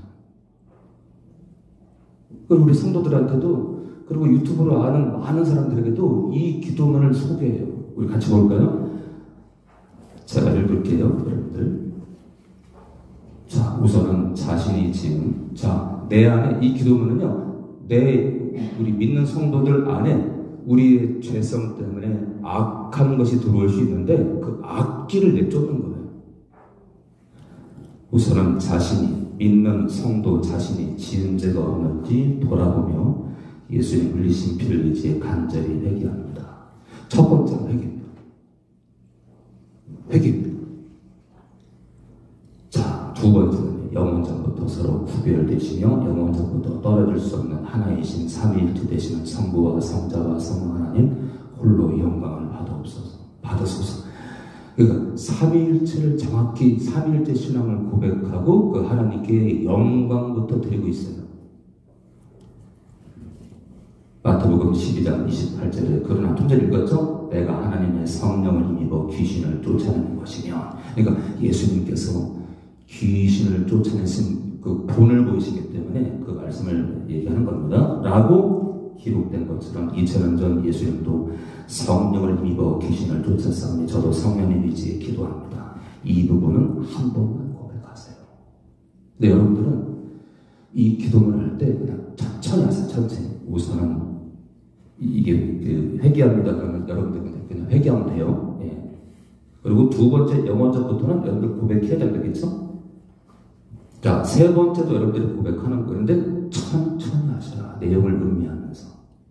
그리고 우리 성도들한테도, 그리고 유튜브로 아는 많은 사람들에게도 이 기도문을 소개해요. 우리 같이 볼까요? 제가 읽을게요, 여러분들. 자, 우선은 자신이 지금, 자, 내 안에 이 기도문은요, 내, 우리 믿는 성도들 안에 우리의 죄성 때문에 악한 것이 들어올 수 있는데 그 악기를 내쫓는 거예요. 우선은 자신이, 믿는 성도 자신이 지은 죄가 없는지 돌아보며 예수님 흘리신 피를 의지해 간절히 회개합니다. 첫 번째는 회개입니다. 회개입니다. 자, 두 번째는 영원전부터 서로 구별되시며 영원전부터 떨어질 수 없는 하나이신 삼위일체 되시는 성부와 성자와 성령 하나님 홀로 영광을 받아옵소서, 받으소서. 그러니까 삼위일체를 정확히 삼위일체 신앙을 고백하고 그 하나님께 영광부터 드리고 있어요. 마태복음 십이 장 이십팔 절에 그러나 좀 전에 읽었죠? 내가 하나님의 성령을 힘입어 귀신을 쫓아내는 것이며, 그러니까 예수님께서 귀신을 쫓아내신 그 본을 보이시기 때문에 그 말씀을 얘기하는 겁니다. 라고 기록된 것처럼 이천 년 전 예수님도 성령을 힘입어 귀신을 쫓았사오니 저도 성령의 의지에 기도합니다. 이 부분은 한 번만 고백하세요. 근데 여러분들은 이 기도문을 할 때 그냥 천천히 하세요. 천천히. 우선은 이게 그 회개합니다. 그러면 여러분들 그냥 회개하면 돼요. 예. 그리고 두 번째 영원전부터는 여러분들 고백해야 되겠죠? 자, 세 번째도 여러분들이 고백하는 거인데 천천히 하셔라. 내용을 음미하면서.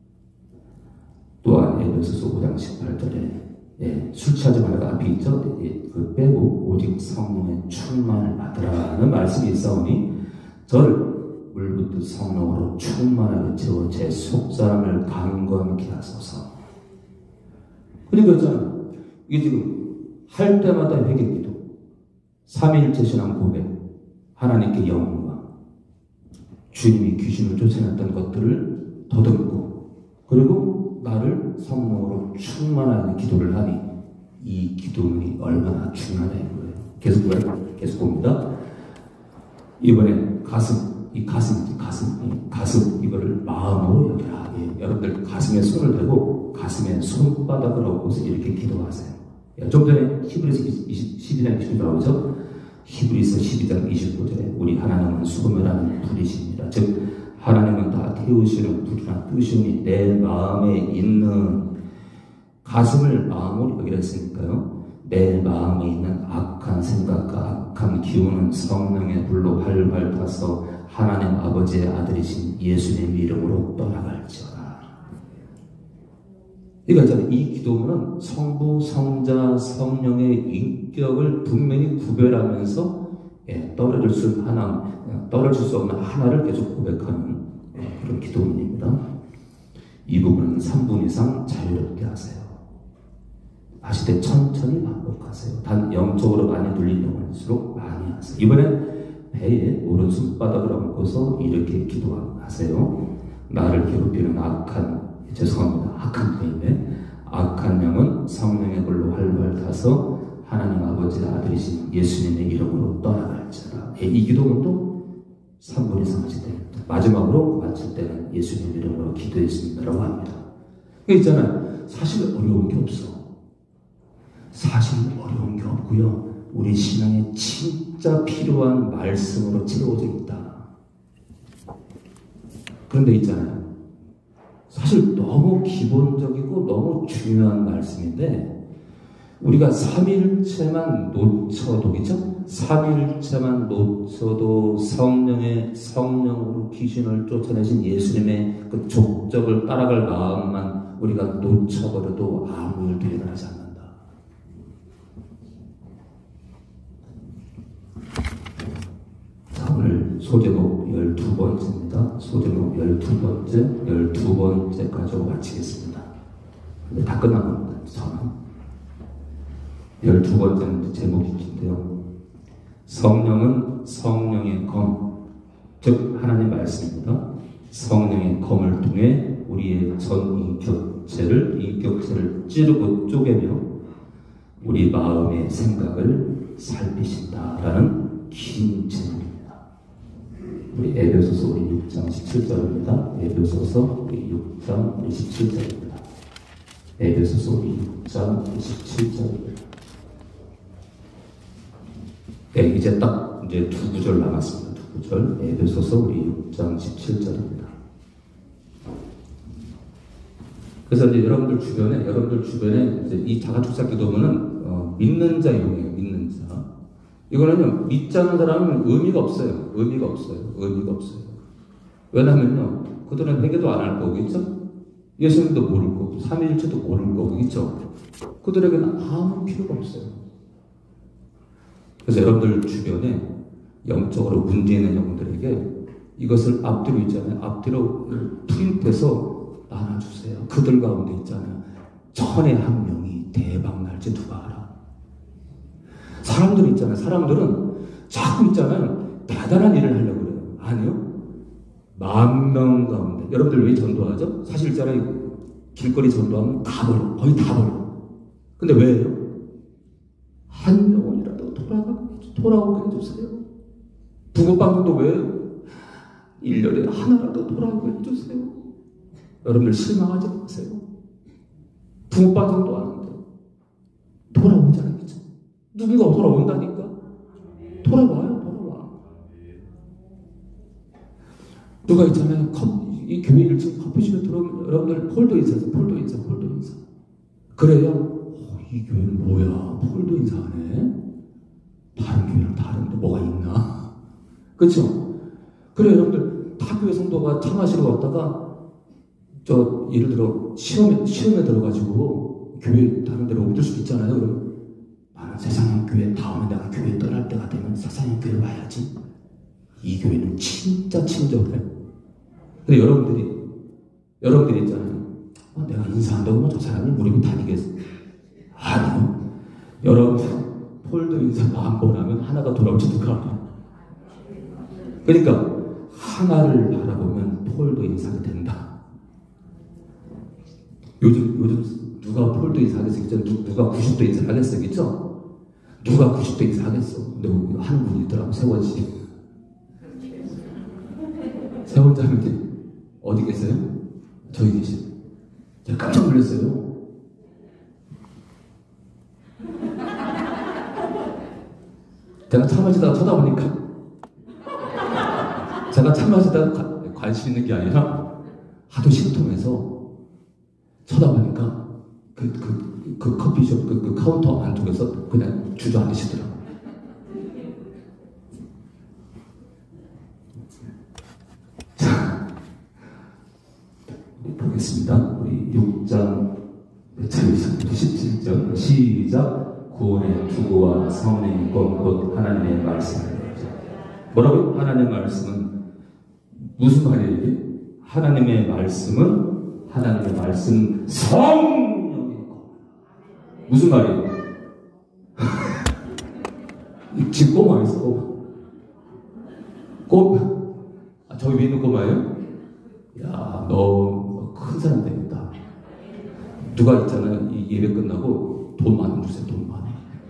또한 에베소서 오 장 십팔 절에 예, 술 취하지 말고 앞에 있죠? 예, 그 빼고 오직 성령의 충만을 받으라는 말씀이 있사오니 저를 물붓듯 성령으로 충만하게 채워 제 속사람을 강건케 하소서. 그러니까 있잖아, 이게 지금 할 때마다 회개기도, 삼위일체 신앙 고백, 하나님께 영광, 주님이 귀신을 쫓아냈던 것들을 더듬고, 그리고 나를 성령으로 충만하게 기도를 하니 이 기도문이 얼마나 중요하다는 거예요. 계속 계속 봅니다. 이번에 가슴, 이 가슴, 가슴, 이 가슴, 이거를 마음으로 여겨라. 예, 여러분들 가슴에 손을 대고 가슴에 손바닥을 얹고서 이렇게 기도하세요. 예, 좀 전에 히브리서 십이 장 이십구 절 나오죠? 히브리서 십이 장 이십구 절에 우리 하나님은 수고멸하는 불이십니다. 즉 하나님은 다 태우시는 불이나 뜨시니 내 마음에 있는 가슴을 마음으로 여기라 했으니까요. 내 마음에 있는 악한 생각과 악한 기운은 성령의 불로 활활 타서 하나님 아버지의 아들이신 예수님 이름으로 떠나갈지어다. 그러니까 이 기도문은 성부, 성자, 성령의 인격을 분명히 구별하면서 예, 떨어질 수 하나, 떨어질 수 없는 하나를 계속 고백하는 예, 그런 기도문입니다. 이 부분은 삼 분 이상 자유롭게 하세요. 하실 때 천천히 반복하세요. 단 영적으로 많이 눌린 영혼일수록 많이 하세요. 이번엔 배에 오른손바닥을 얹고서 이렇게 기도하세요. 나를 괴롭히는 악한, 죄송합니다. 악한 배임에 악한 영은 성령의 불로 활활 타서 하나님 아버지의 아들이신 예수님의 이름으로 떠나갈지어다. 이 기도문도 삼 분 이상 하실 때입니다. 마지막으로 마칠 때는 예수님 이름으로 기도했습니다라고 합니다. 이게 있잖아요. 사실 어려운 게 없어. 사실 어려운 게 없고요. 우리 신앙에 진짜 필요한 말씀으로 채워져 있다. 그런데 있잖아요. 사실 너무 기본적이고 너무 중요한 말씀인데 우리가 삼일체만 놓쳐도, 그죠? 삼일체만 놓쳐도 성령의, 성령으로 귀신을 쫓아내신 예수님의 그 족적을 따라갈 마음만 우리가 놓쳐버려도 아무 일도 일어나지 않는다. 자, 오늘 소제목 열두 번째입니다. 소제목 열두 번째, 열두 번째까지 마치겠습니다. 근데 다 끝난 겁니다. 저는. 열두 번째는 제목이 긴데요. 성령은 성령의 검, 즉 하나님 말씀입니다. 성령의 검을 통해 우리의 전 인격체를 인격체를 찌르고 쪼개며 우리 마음의 생각을 살피신다라는 긴 제목입니다. 우리 에베소서 우리 육 장 십칠 절입니다. 에베소서 우리 육 장 십칠 절입니다. 에베소서 우리 육 장 십칠 절입니다. 네, 이제 딱 이제 두 구절 남았습니다. 두 구절. 에베소서 우리 육 장 십칠 절입니다. 그래서 이제 여러분들 주변에 여러분들 주변에 이제 이 자가축사 기도문은 어, 믿는 자용이에요. 믿는 자. 이거는요 믿지 않는 사람은 의미가 없어요. 의미가 없어요. 의미가 없어요. 왜냐면요 그들은 회개도 안 할 거겠죠. 예수님도 모를 거고 삼위일체도 모를 거겠죠. 그들에게는 아무 필요가 없어요. 그래서 여러분들 주변에 영적으로 문제 있는 영혼들에게 이것을 앞뒤로 있잖아요. 앞뒤로 프린트해서 나눠주세요. 그들 가운데 있잖아요. 천에 한 명이 대박 날지 누가 알아. 사람들 있잖아요. 사람들은 자꾸 있잖아요. 대단한 일을 하려고 그래요. 아니요. 만 명 가운데. 여러분들 왜 전도하죠? 사실 있잖아요. 길거리 전도하면 다 버려. 거의 다 버려. 근데 왜요? 한 영혼이라도 돌아가, 돌아오게 해주세요. 부고방송도 왜요? 일 년에 하나라도 돌아오게 해주세요. 여러분들 실망하지 마세요. 부고방송도 하는데 돌아오잖아요. 그쵸? 누군가 돌아온다니까? 돌아와요. 돌아와. 누가 있잖아요. 컵, 이 교회 일 층 커피숍에 들어오면 여러분들 폴더 인사죠. 폴더 인사, 폴더 인사. 그래요? 이 교회는 뭐야? 폴도 인사하네? 다른 교회랑 다른데 뭐가 있나? 그쵸? 그래, 여러분들, 다 교회 성도가 차 마시러 갔다가, 저, 예를 들어, 시험에, 시험에 들어가지고, 교회 다른 데로 옮길 수도 있잖아요. 그럼, 나는 세상의 교회, 다음에 내가 교회 떠날 때가 되면 세상의 교회 와야지. 이 교회는 진짜 친절해. 근데 여러분들이, 여러분들이 있잖아요. 아, 내가 인사한다고 뭐 저 사람이 무릎이 다니겠어. 아니요. 여러분, 폴더 인사 만 번 하면 하나가 돌아올지 누가 알아. 그러니까, 하나를 바라보면 폴더 인사가 된다. 요즘, 요즘 누가 폴더 인사 하겠어? 누가 구십 도 인사 하겠어? 그죠? 누가 구십 도 인사 하겠어? 근데 하는 분이 있더라고, 세워지. 세 번째 할머니 어디 계세요? 저기 계세요. 제가 깜짝 놀랐어요. 제가 차 마시다가 쳐다보니까 제가 차 마시다가 관심 있는 게 아니라 하도 신통해서 쳐다보니까 그, 그, 그 커피숍 그, 그 카운터 안쪽에서 그냥 주저앉으시더라고요. 자, 우리 보겠습니다. 우리 육 장 십칠 절 시작. 구원의 투구와 성령의 것, 곧 하나님의 말씀을. 뭐라고요? 하나님의 말씀은 무슨 말이에요? 이게? 하나님의 말씀은 하나님의 말씀 성령의 것. 무슨 말이에요? 지금 꼬마 있어, 꼬마. 꼬마. 아, 저기 위에 있는 꼬마예요? 야, 너 큰 사람 되겠다. 누가 있잖아요. 이 예배 끝나고 돈 많이 주세요, 돈 많이.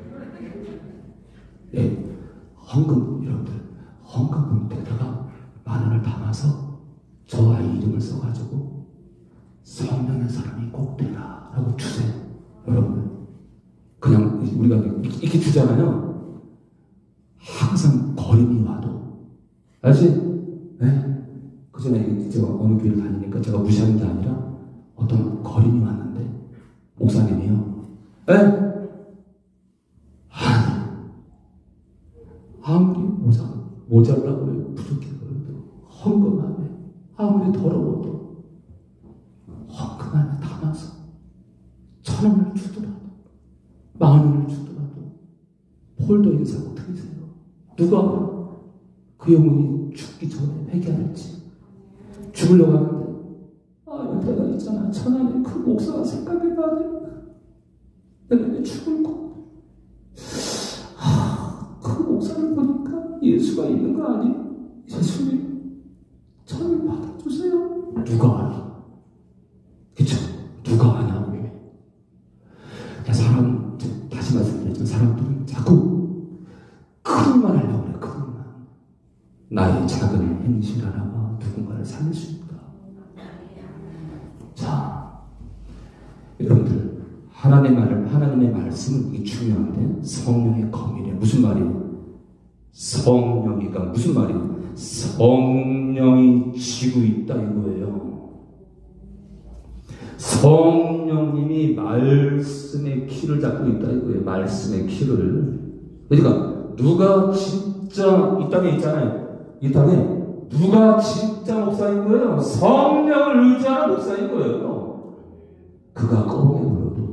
예, 헌금, 여러분들, 헌금에다가 만 원을 담아서 저 아이 이름을 써가지고 성령의 사람이 꼭 되라 라고 주세요. 여러분, 그냥 우리가 이렇게 주잖아요. 항상 거림이 와도, 알지? 네? 그 전에 제가 어느 교회를 다니니까 제가 무시하는 게 아니라 어떤 거림이 왔는데, 목사님이요. 에? 아무리 모자, 모자라고 부족해 보여도 헌금 안에 아무리 더러워도 헌금 안에 담아서 천 원을 주더라도 만 원을 주더라도 폴더 인사하고 드리세요. 누가 그 영혼이 죽기 전에 회개할지. 죽으려고 하는데 아 내가 있잖아 천안에 그 목사가 생각이 나네. 내가 왜 죽을 거. 그 목사를 보니까 예수가 있는 거 아니에요? 예수님, 저를 받아주세요. 누가 아냐? 그쵸? 누가 아냐고. 사람, 다시 말씀드리지만 사람들은 자꾸 큰 말 하려고 그래, 큰 말. 나의 작은 행실 하나가 누군가를 살릴 수 있다. 자, 여러분들. 하나님의 말, 하나님의 말씀은 이게 중요한데, 성령의 검이래. 무슨 말이에요? 성령이가 무슨 말이에요? 성령이 지고 있다 이거예요. 성령님이 말씀의 키를 잡고 있다 이거예요. 말씀의 키를. 그러니까 누가 진짜 이 땅에 있잖아요. 이 땅에 누가 진짜 목사인 거예요? 성령을 의지하는 목사인 거예요. 그가 꺼내 보여도,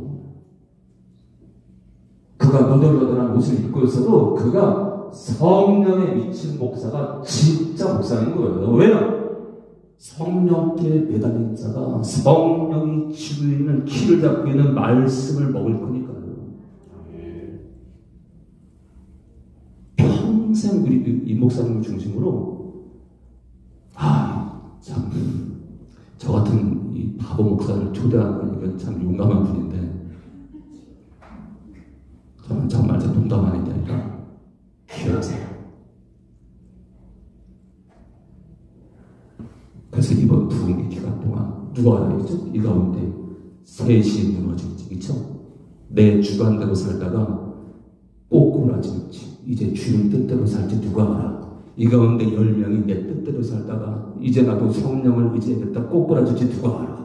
그가 너덜너덜한 옷을 입고 있어도 그가 성령에 미친 목사가 진짜 목사인 거예요. 왜요? 성령께 매달린 자가 성령이 쥐고 있는 키를 잡고 있는 말씀을 먹을 거니까요. 평생 우리 이 목사님을 중심으로 아, 참, 저 같은 이 바보 목사를 초대하는 건 참 용감한 분인데 저는 정말 제 농담하는 게 아니라 귀하세요. 그래서 이번 부흥의 기간 동안 누가 알아야죠? 이 가운데 셋이 무너질지, 그쵸? 내 주관대로 살다가 꼬꾸라질지, 이제 주님 뜻대로 살지 누가 알아? 이 가운데 열 명이 내 뜻대로 살다가 이제 나도 성령을 의지해야겠다 꼬꾸라질지 누가 알아?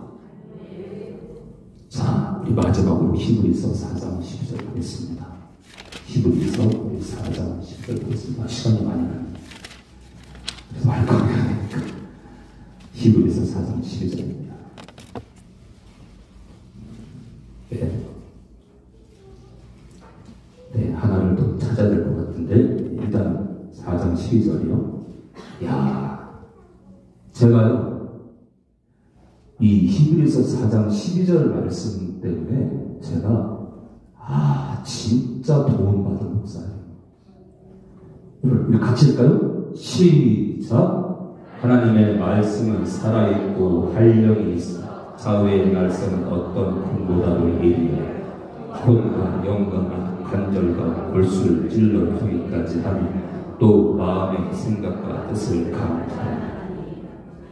자, 우리 마지막으로 히브리서 사 장 십이 절 보겠습니다. 히브리서 사 장 십이 절 보겠습니다. 시간이 많이 나네요. 그래서 말 거야 되니까. 히브리서 사 장 십이 절입니다. 네. 네, 하나를 또 찾아야 될 것 같은데, 일단 사 장 십이 절이요. 야, 제가요, 이 히브리서 사 장 십이 절 말씀 때문에 제가 아 진짜 도움받은 목사예요. 우리 같이 할까요? 시작. 하나님의 말씀은 살아있고 활력이 있어 좌우의 말씀은 어떤 금보다도 예리해 혼과 영광과 간절과 골수를 찔러 주기까지 하니 또 마음의 생각과 뜻을 감탄하니.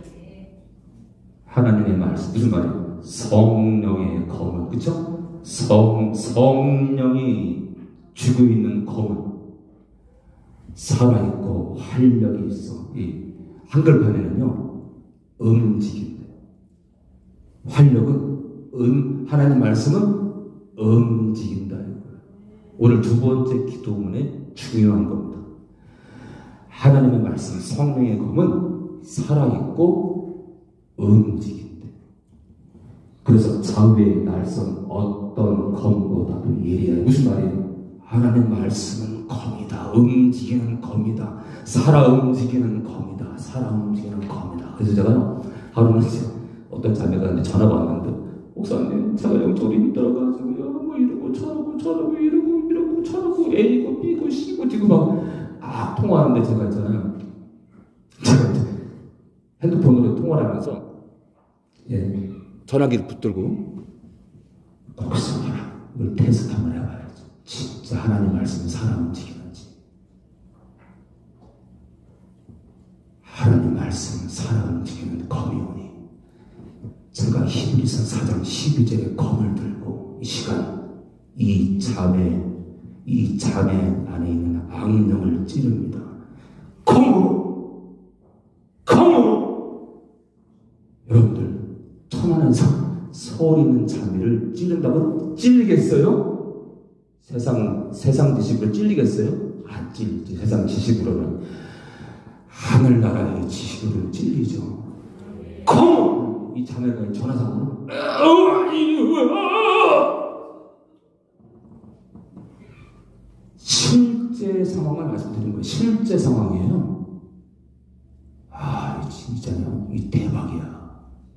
하나님의 말씀, 무슨 말이에요? 성령의 검은, 그쵸? 성, 성령이 쥐고 있는 검은 살아있고 활력이 있어. 이 한글판에는요, 움직인대. 활력은, 음, 하나님 말씀은 움직인다. 오늘 두 번째 기도문에 중요한 겁니다. 하나님의 말씀, 성령의 검은 살아있고 움직인대. 그래서 좌우의 날선 어떤 검보다도 예리해. 무슨 말이에요? 하나님 말씀은 검이다. 움직이는 검이다. 살아 움직이는 검이다. 살아 움직이는 검이다. 그래서 제가 하루는 어떤 자매가 전화가 왔는데, 목사님, 제가 영적으로 힘들어가지고요, 뭐 이러고 저러고 저러고 이러고 이러고 저러고 A고 B고 C고 D고 막 아, 통화하는데 제가 있잖아요. 제가 핸드폰으로 통화를 하면서 예, 전화기를 붙들고 거기서 이걸 테스트 한번 해봐야죠. 진짜 하나님 말씀이 살아 움직이는지. 하나님 말씀은 살아 움직이는 검이오니 제가 히브리서 사 장 십이 절의 검을 들고 이 시간 이 자매 이 자매 안에 있는 악령을 찌릅니다. 검으로 검으로 여러분들 천하는 서울 있는 자매를 찌른다고 찔리겠어요? 세상 세상 지식으로 찔리겠어요? 안 찔리지. 세상 지식으로는 하늘나라의 지식으로 찔리죠. 검! 이 자매가 전화상으로 실제 상황을 말씀드린 거예요. 실제 상황이에요. 아, 진짜요? 이 대박이야.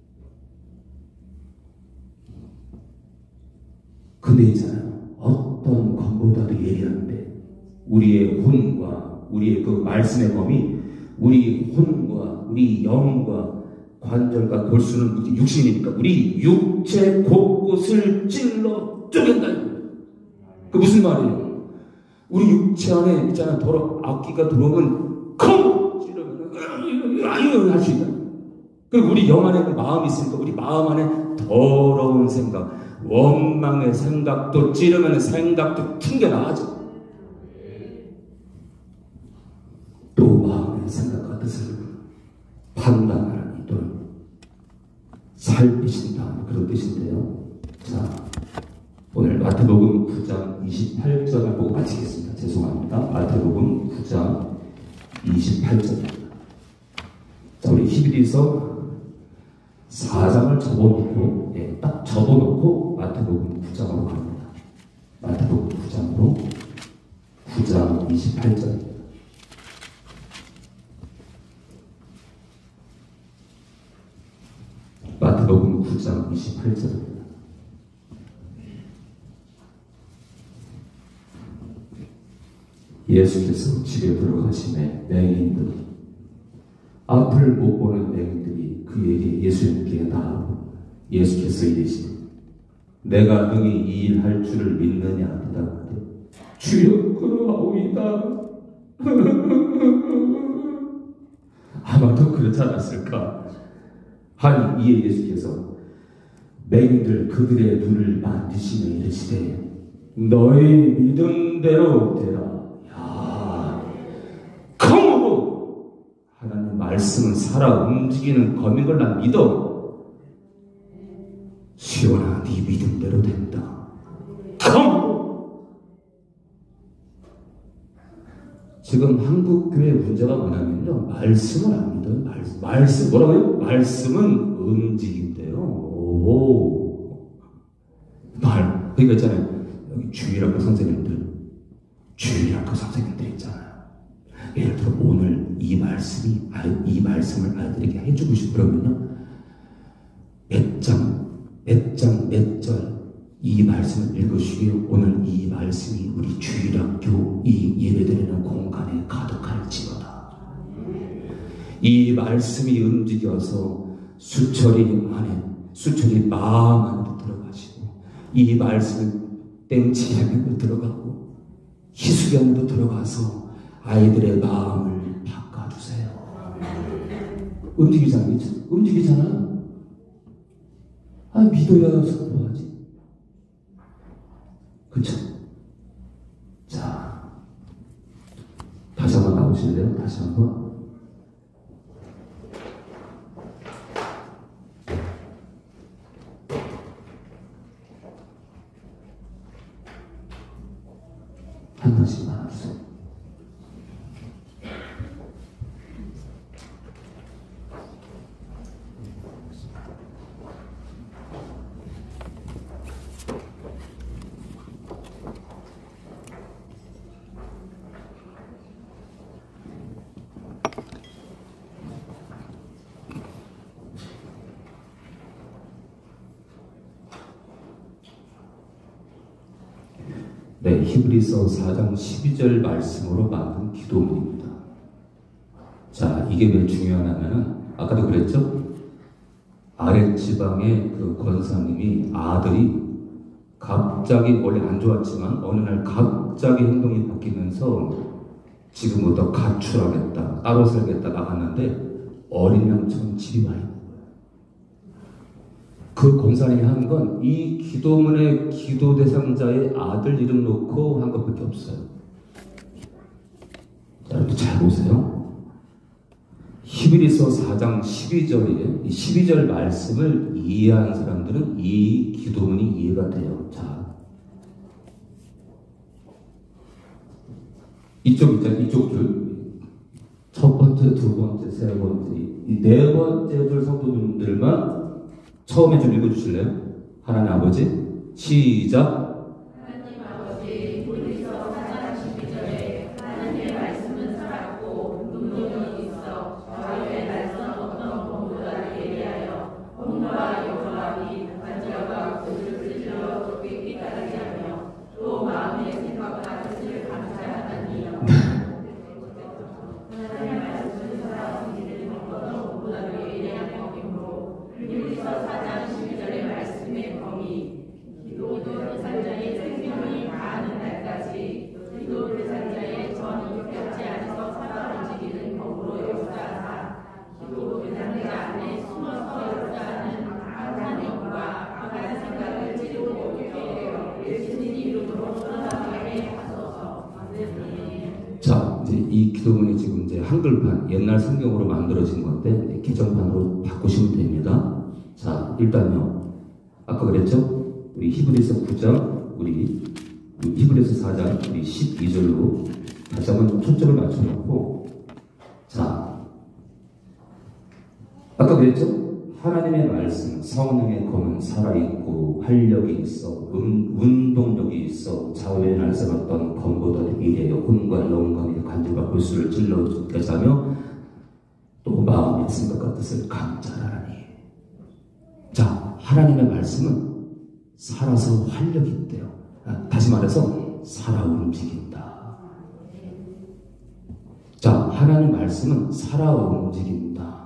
근데 있잖아요. 어떤 검보다도 예리한데 우리의 혼과 우리의 그 말씀의 검이 우리 혼과 우리 영과 관절과 골수는 육신이니까 우리 육체 곳곳을 찔러 쪼갠다. 그 무슨 말이에요? 우리 육체 안에 있잖아, 더러 악기가 들어오면 컴 찌르면 아유 할 수 있다. 그리고 우리 영 안에 마음이 있으니까 우리 마음 안에 더러운 생각, 원망의 생각도 찌르면 생각도 튕겨나가죠. 또 마음의 생각과 뜻을 판단하는 이들 살피신다, 그런 뜻인데요. 자, 오늘 마태복음 구 장 이십팔 절을 보고 마치겠습니다. 죄송합니다. 마태복음 구 장 이십팔 절입니다. 자, 우리 히브리서 사 장을 접어놓고, 예, 딱 접어놓고 마태복음 구 장으로 갑니다. 마태복음 구 장으로 구 장 이십팔 절입니다. 마태복음 구 장 이십팔 절입니다. 예수께서 집에 들어가심에 맹인들이 앞을 못 보는 맹인들이 그에게 예수님께 나아오고 예수께서 이르시되 내가 능히 이 일 할 줄을 믿느냐 하다. 주여 그러하오이다. 아마도 그렇지 않았을까. 하니 이에 예수께서 맹인들 그들의 눈을 만지시며 이르시되 너희 믿음대로 되라. 하나님 말씀은 살아 움직이는 검인 걸 난 믿어. 시원아, 네 믿음대로 된다. 검! 지금 한국 교회 문제가 뭐냐면요, 말씀을 안 믿어요. 말씀, 말씀 뭐라고요? 말씀은 움직인대요. 오, 말. 그러니까 있잖아요. 여기 주일학교 선생님들, 주일학교 선생님들 있잖아요. 예를 들어 오늘 이 말씀이 이 말씀을 아이들에게 해주고 싶으면요, 몇 장, 몇 장, 몇 절 이 말씀을 읽으시고 오늘 이 말씀이 우리 주일학교 이 예배드리는 공간에 가득할지어다. 이 말씀이 움직여서 수철이 안에, 수철이 마음 안으로 들어가시고 이 말씀이 땡치 안으로 들어가고 희숙이 안으로 들어가서 아이들의 마음을 바꿔주세요. 움직이잖아요. 움직이잖아요. 아, 믿어야 선포하지. 그쵸? 자, 다시 한번 나오실래요? 다시 한번. 한 번씩만 하세요. 네, 히브리서 사 장 십이 절 말씀으로 만든 기도문입니다. 자, 이게 왜 중요하냐면은 아까도 그랬죠? 아랫지방의 그 권사님이 아들이 갑자기 원래 안 좋았지만 어느 날 갑자기 행동이 바뀌면서 지금부터 가출하겠다, 따로 살겠다 나갔는데 어린 양처럼 집이 와 있는 거예요. 그 권사님이 한 건 이 기도문의 기도 대상자의 아들 이름 놓고 한 것밖에 없어요. 자, 여러분 잘 보세요. 히브리서 사 장 십이 절에 이 십이 절 말씀을 이해한 사람들은 이 기도문이 이해가 돼요. 자, 이쪽 있잖아요. 이쪽 줄. 첫 번째, 두 번째, 세 번째, 이 네 번째 줄 성도님들만 처음에 좀 읽어주실래요? 하나님 아버지, 시작. 하나님 아버지, 히브리서 사 장 십이 절에 하나님의 말씀은 살았고 능력이 있어 저희의 날선 어떤 검보다 예리하여 혼과 영과 및 관절과骨을 찔러 쪼개기까지 하며 또 마음의 생각과 뜻을 감찰하다니 하나님의 말씀은 살아서 이르는 어떤 검보다도 예리한 검이므로 히브리서 사 장 십이 절의 말씀의 검이 기도 대상자의 생명이 다하는 날까지 기도 대상자의 전 인격지 안에서 살아 움직이는 법으로 역사하사 기도 대상자 안에 숨어서 역사하는 악한 영과 악한 생각을 찌르고 어떻게 예수님 이름으로 쏟아나가게 하소서. 아멘. 자, 이제 이 기도문이 지금 이제 한글판, 옛날 성경으로 만들어진 건데 개정판으로 바꾸시면 됩니다. 자, 일단요. 아까 그랬죠? 우리 히브리서 구 장, 우리 히브리서 사 장, 우리 십이 절로 다시 한번 초점을 맞춰놓고, 자, 아까 그랬죠? 하나님의 말씀, 성령의 검은 살아있고 활력이 있어, 음, 운동력이 있어, 자외의 날선 어떤 검보다 미래의 혼과 영과 관절과 골수를 찔러주게 하며 또 마음의 생각과 뜻을 감찰하라니. 자, 하나님의 말씀은 살아서 활력이 있대요. 다시 말해서 살아 움직인다. 자, 하나님 말씀은 살아 움직인다.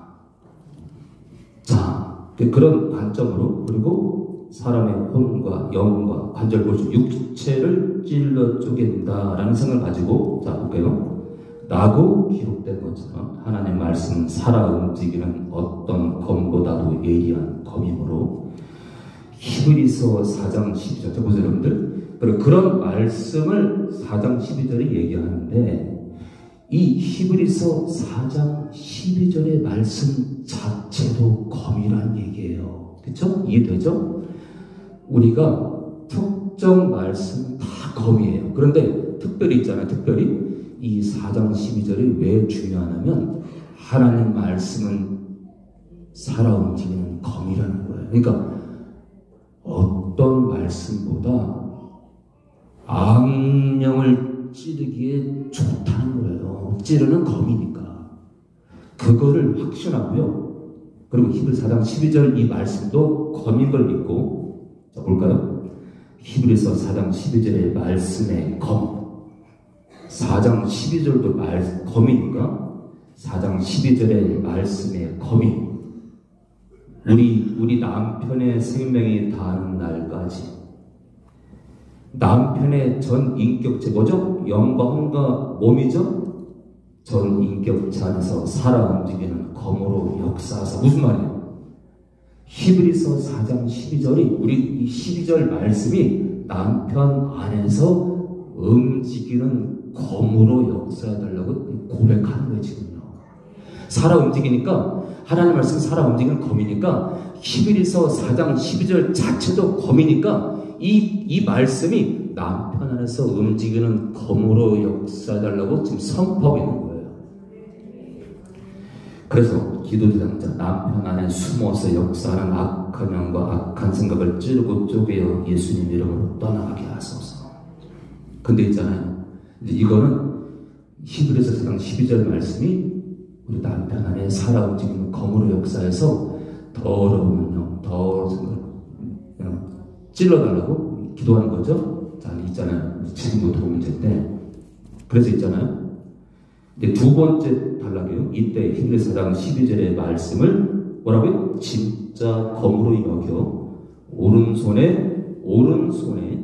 자, 그런 관점으로, 그리고 사람의 혼과 영과 관절, 골수, 육체를 찔러 쪼갠다라는 생각을 가지고, 자, 볼게요. 라고 기록된 것처럼 하나님의 말씀은 살아 움직이는 어떤 검보다도 예리한 검이므로 히브리서 사 장 십이 절, 보세요 여러분들. 그런 말씀을 사 장 십이 절에 얘기하는데 이 히브리서 사 장 십이 절의 말씀 자체도 검이란 얘기예요. 그렇죠? 이해되죠? 우리가 특정 말씀 다 검이에요. 그런데 특별히 있잖아요. 특별히 이 사 장 십이 절이 왜 중요하냐면 하나님 말씀은 살아 움직이는 검이라는 거예요. 그러니까 어떤 말씀보다 악령을 찌르기에 좋다는 거예요. 찌르는 검이니까. 그거를 확신하고요. 그리고 히브리서 사 장 십이 절 이 말씀도 검인 걸 믿고, 자, 볼까요? 히브리서 사 장 십이 절의 말씀의 검. 사 장 십이 절도 말, 검이니까 사 장 십이 절의 말씀의 검이 우리, 우리 남편의 생명이 닿는 날까지 남편의 전 인격체, 뭐죠? 영과 혼과 몸이죠? 전 인격체 안에서 살아 움직이는 검으로 역사하사. 무슨 말이에요? 히브리서 사 장 십이 절이 우리 이 십이 절 말씀이 남편 안에서 움직이는 검으로 역사해달라고 고백하는 거예요. 지금요. 살아 움직이니까 하나님 말씀 살아 움직이는 검이니까 히브리서 사 장 십이 절 자체도 검이니까 이, 이 말씀이 남편 안에서 움직이는 검으로 역사해달라고 지금 선포하고 있는 거예요. 그래서 기도 대상자 남편 안에 숨어서 역사하는 악한 영과 악한 생각을 찌르고 쪼개어 예수님 이름으로 떠나가게 하소서. 근데 있잖아요. 이제 이거는 히브리서 사 장 십이 절 말씀이 우리 남편 안에 살아 움직이는 검으로 역사해서 더러운 영, 더러운 생각을 찔러달라고 기도하는 거죠. 자, 있잖아요. 지금부터 문제인데. 그래서 있잖아요. 이제 두 번째 단락이요. 이때 히브리서 사 장 십이 절의 말씀을 뭐라고요? 진짜 검으로 여겨 오른손에 오른손에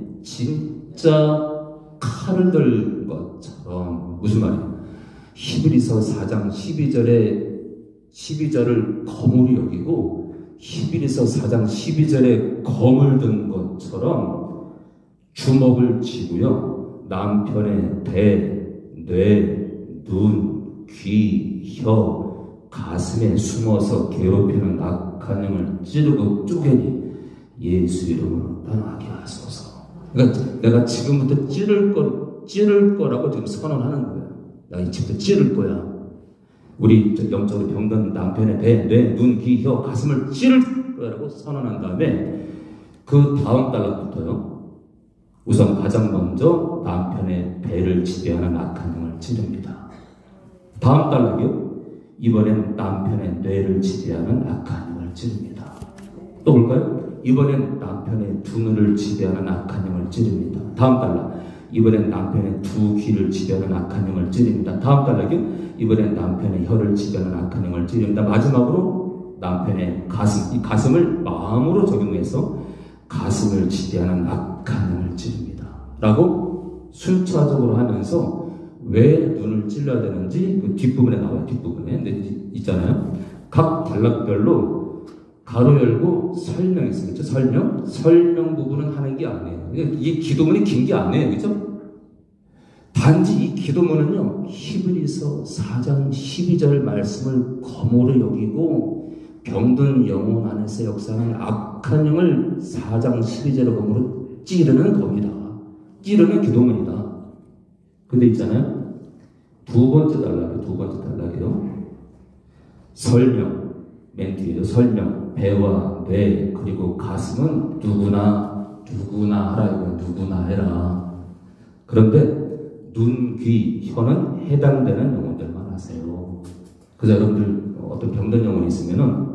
진짜 칼을 들 것처럼. 무슨 말이에요? 히브리서 사 장 십이 절에 십이 절을 검으로 여기고 히브리서 사 장 십이 절에 검을 든 것처럼 주먹을 쥐고요. 남편의 배, 뇌, 눈, 귀, 혀, 가슴에 숨어서 괴롭히는 악한 영을 찌르고 쪼개니 예수 이름으로 떠나게 하소서. 그러니까 내가 지금부터 찌를 거, 찌를 거라고 지금 선언하는 거예요. 나 지금부터 찌를 거야. 우리 영적으로 병든 남편의 배, 뇌, 눈, 귀, 혀, 가슴을 찌를 거라고 선언한 다음에 그 다음 달락부터요. 우선 가장 먼저 남편의 배를 지배하는 악한 영을 찌릅니다. 다음 달락이요. 이번엔 남편의 뇌를 지배하는 악한 영을 찌릅니다. 또 볼까요? 이번엔 남편의 두 눈을 지배하는 악한 영을 찌릅니다. 다음 달락. 이번엔 남편의 두 귀를 지배하는 악한 영을 찌릅니다. 다음 달락이요. 이번엔 남편의 혀를 지배하는 악한 영을 찌릅니다. 마지막으로 남편의 가슴, 이 가슴을 마음으로 적용해서 가슴을 지배하는 악한 영을 찌릅니다. 라고 순차적으로 하면서 왜 눈을 찔러야 되는지 그 뒷부분에 나와요. 뒷부분에. 근데 있잖아요. 각 단락별로 가로 열고 설명이 있습니다. 설명? 설명 부분은 하는 게 아니에요. 이 기도문이 긴 게 아니에요. 그죠? 단지 이 기도문은요, 히브리서 사 장 십이 절 말씀을 검으로 여기고 병든 영혼 안에서 역사하는 악한 영을 사 장 십이 절의 검으로 찌르는 겁니다. 찌르는 기도문이다. 근데 있잖아요. 두 번째 단락이요. 두 번째 단락이요. 설명. 맨 뒤에요. 설명. 배와 뇌 그리고 가슴은 누구나 누구나 하라. 이거 누구나 해라. 그런데 눈, 귀, 혀는 해당되는 영혼들만 하세요. 그래서 여러분들 어떤 병든 영혼이 있으면은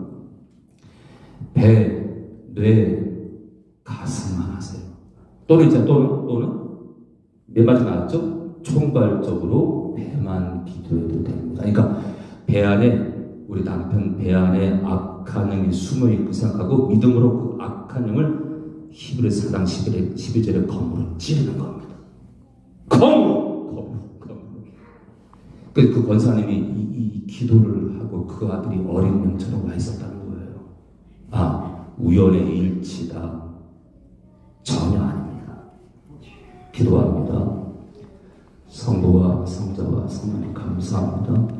배, 뇌, 가슴만 하세요. 또는 있잖아요. 또는 또는 몇 마디 나왔죠? 총괄적으로 배만 기도해도 됩니다. 그러니까 배 안에 우리 남편 배 안에 악한 영이 숨어 있고 생각하고 믿음으로 그 악한 영을 히브리서 사 장 십이 절의 검으로 찌르는 겁니다. 검으로! 그, 그 권사님이 이, 이 기도를 하고 그 아들이 어린 영처럼 와 있었다는 거예요. 아, 우연의 일치다. 전혀 아닙니다. 기도합니다. 성부와 성자와 성령님 감사합니다.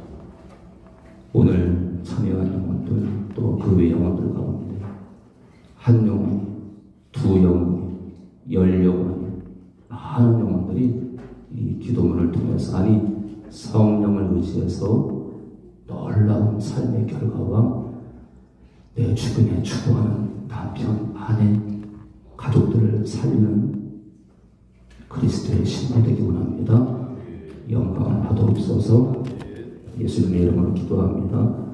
오늘 참여한 영혼들 또 그 외 영혼들 가운데 한 영혼이, 두 영혼이, 열 영혼이, 많은 영혼들이 이 기도문을 통해서 아니 성령을 의지해서 놀라운 삶의 결과와 내 주변에 추구하는 남편, 아내, 가족들을 살리는 그리스도의 신부 되기 원합니다. 영광을 받아옵소서. 예수님의 이름으로 기도합니다.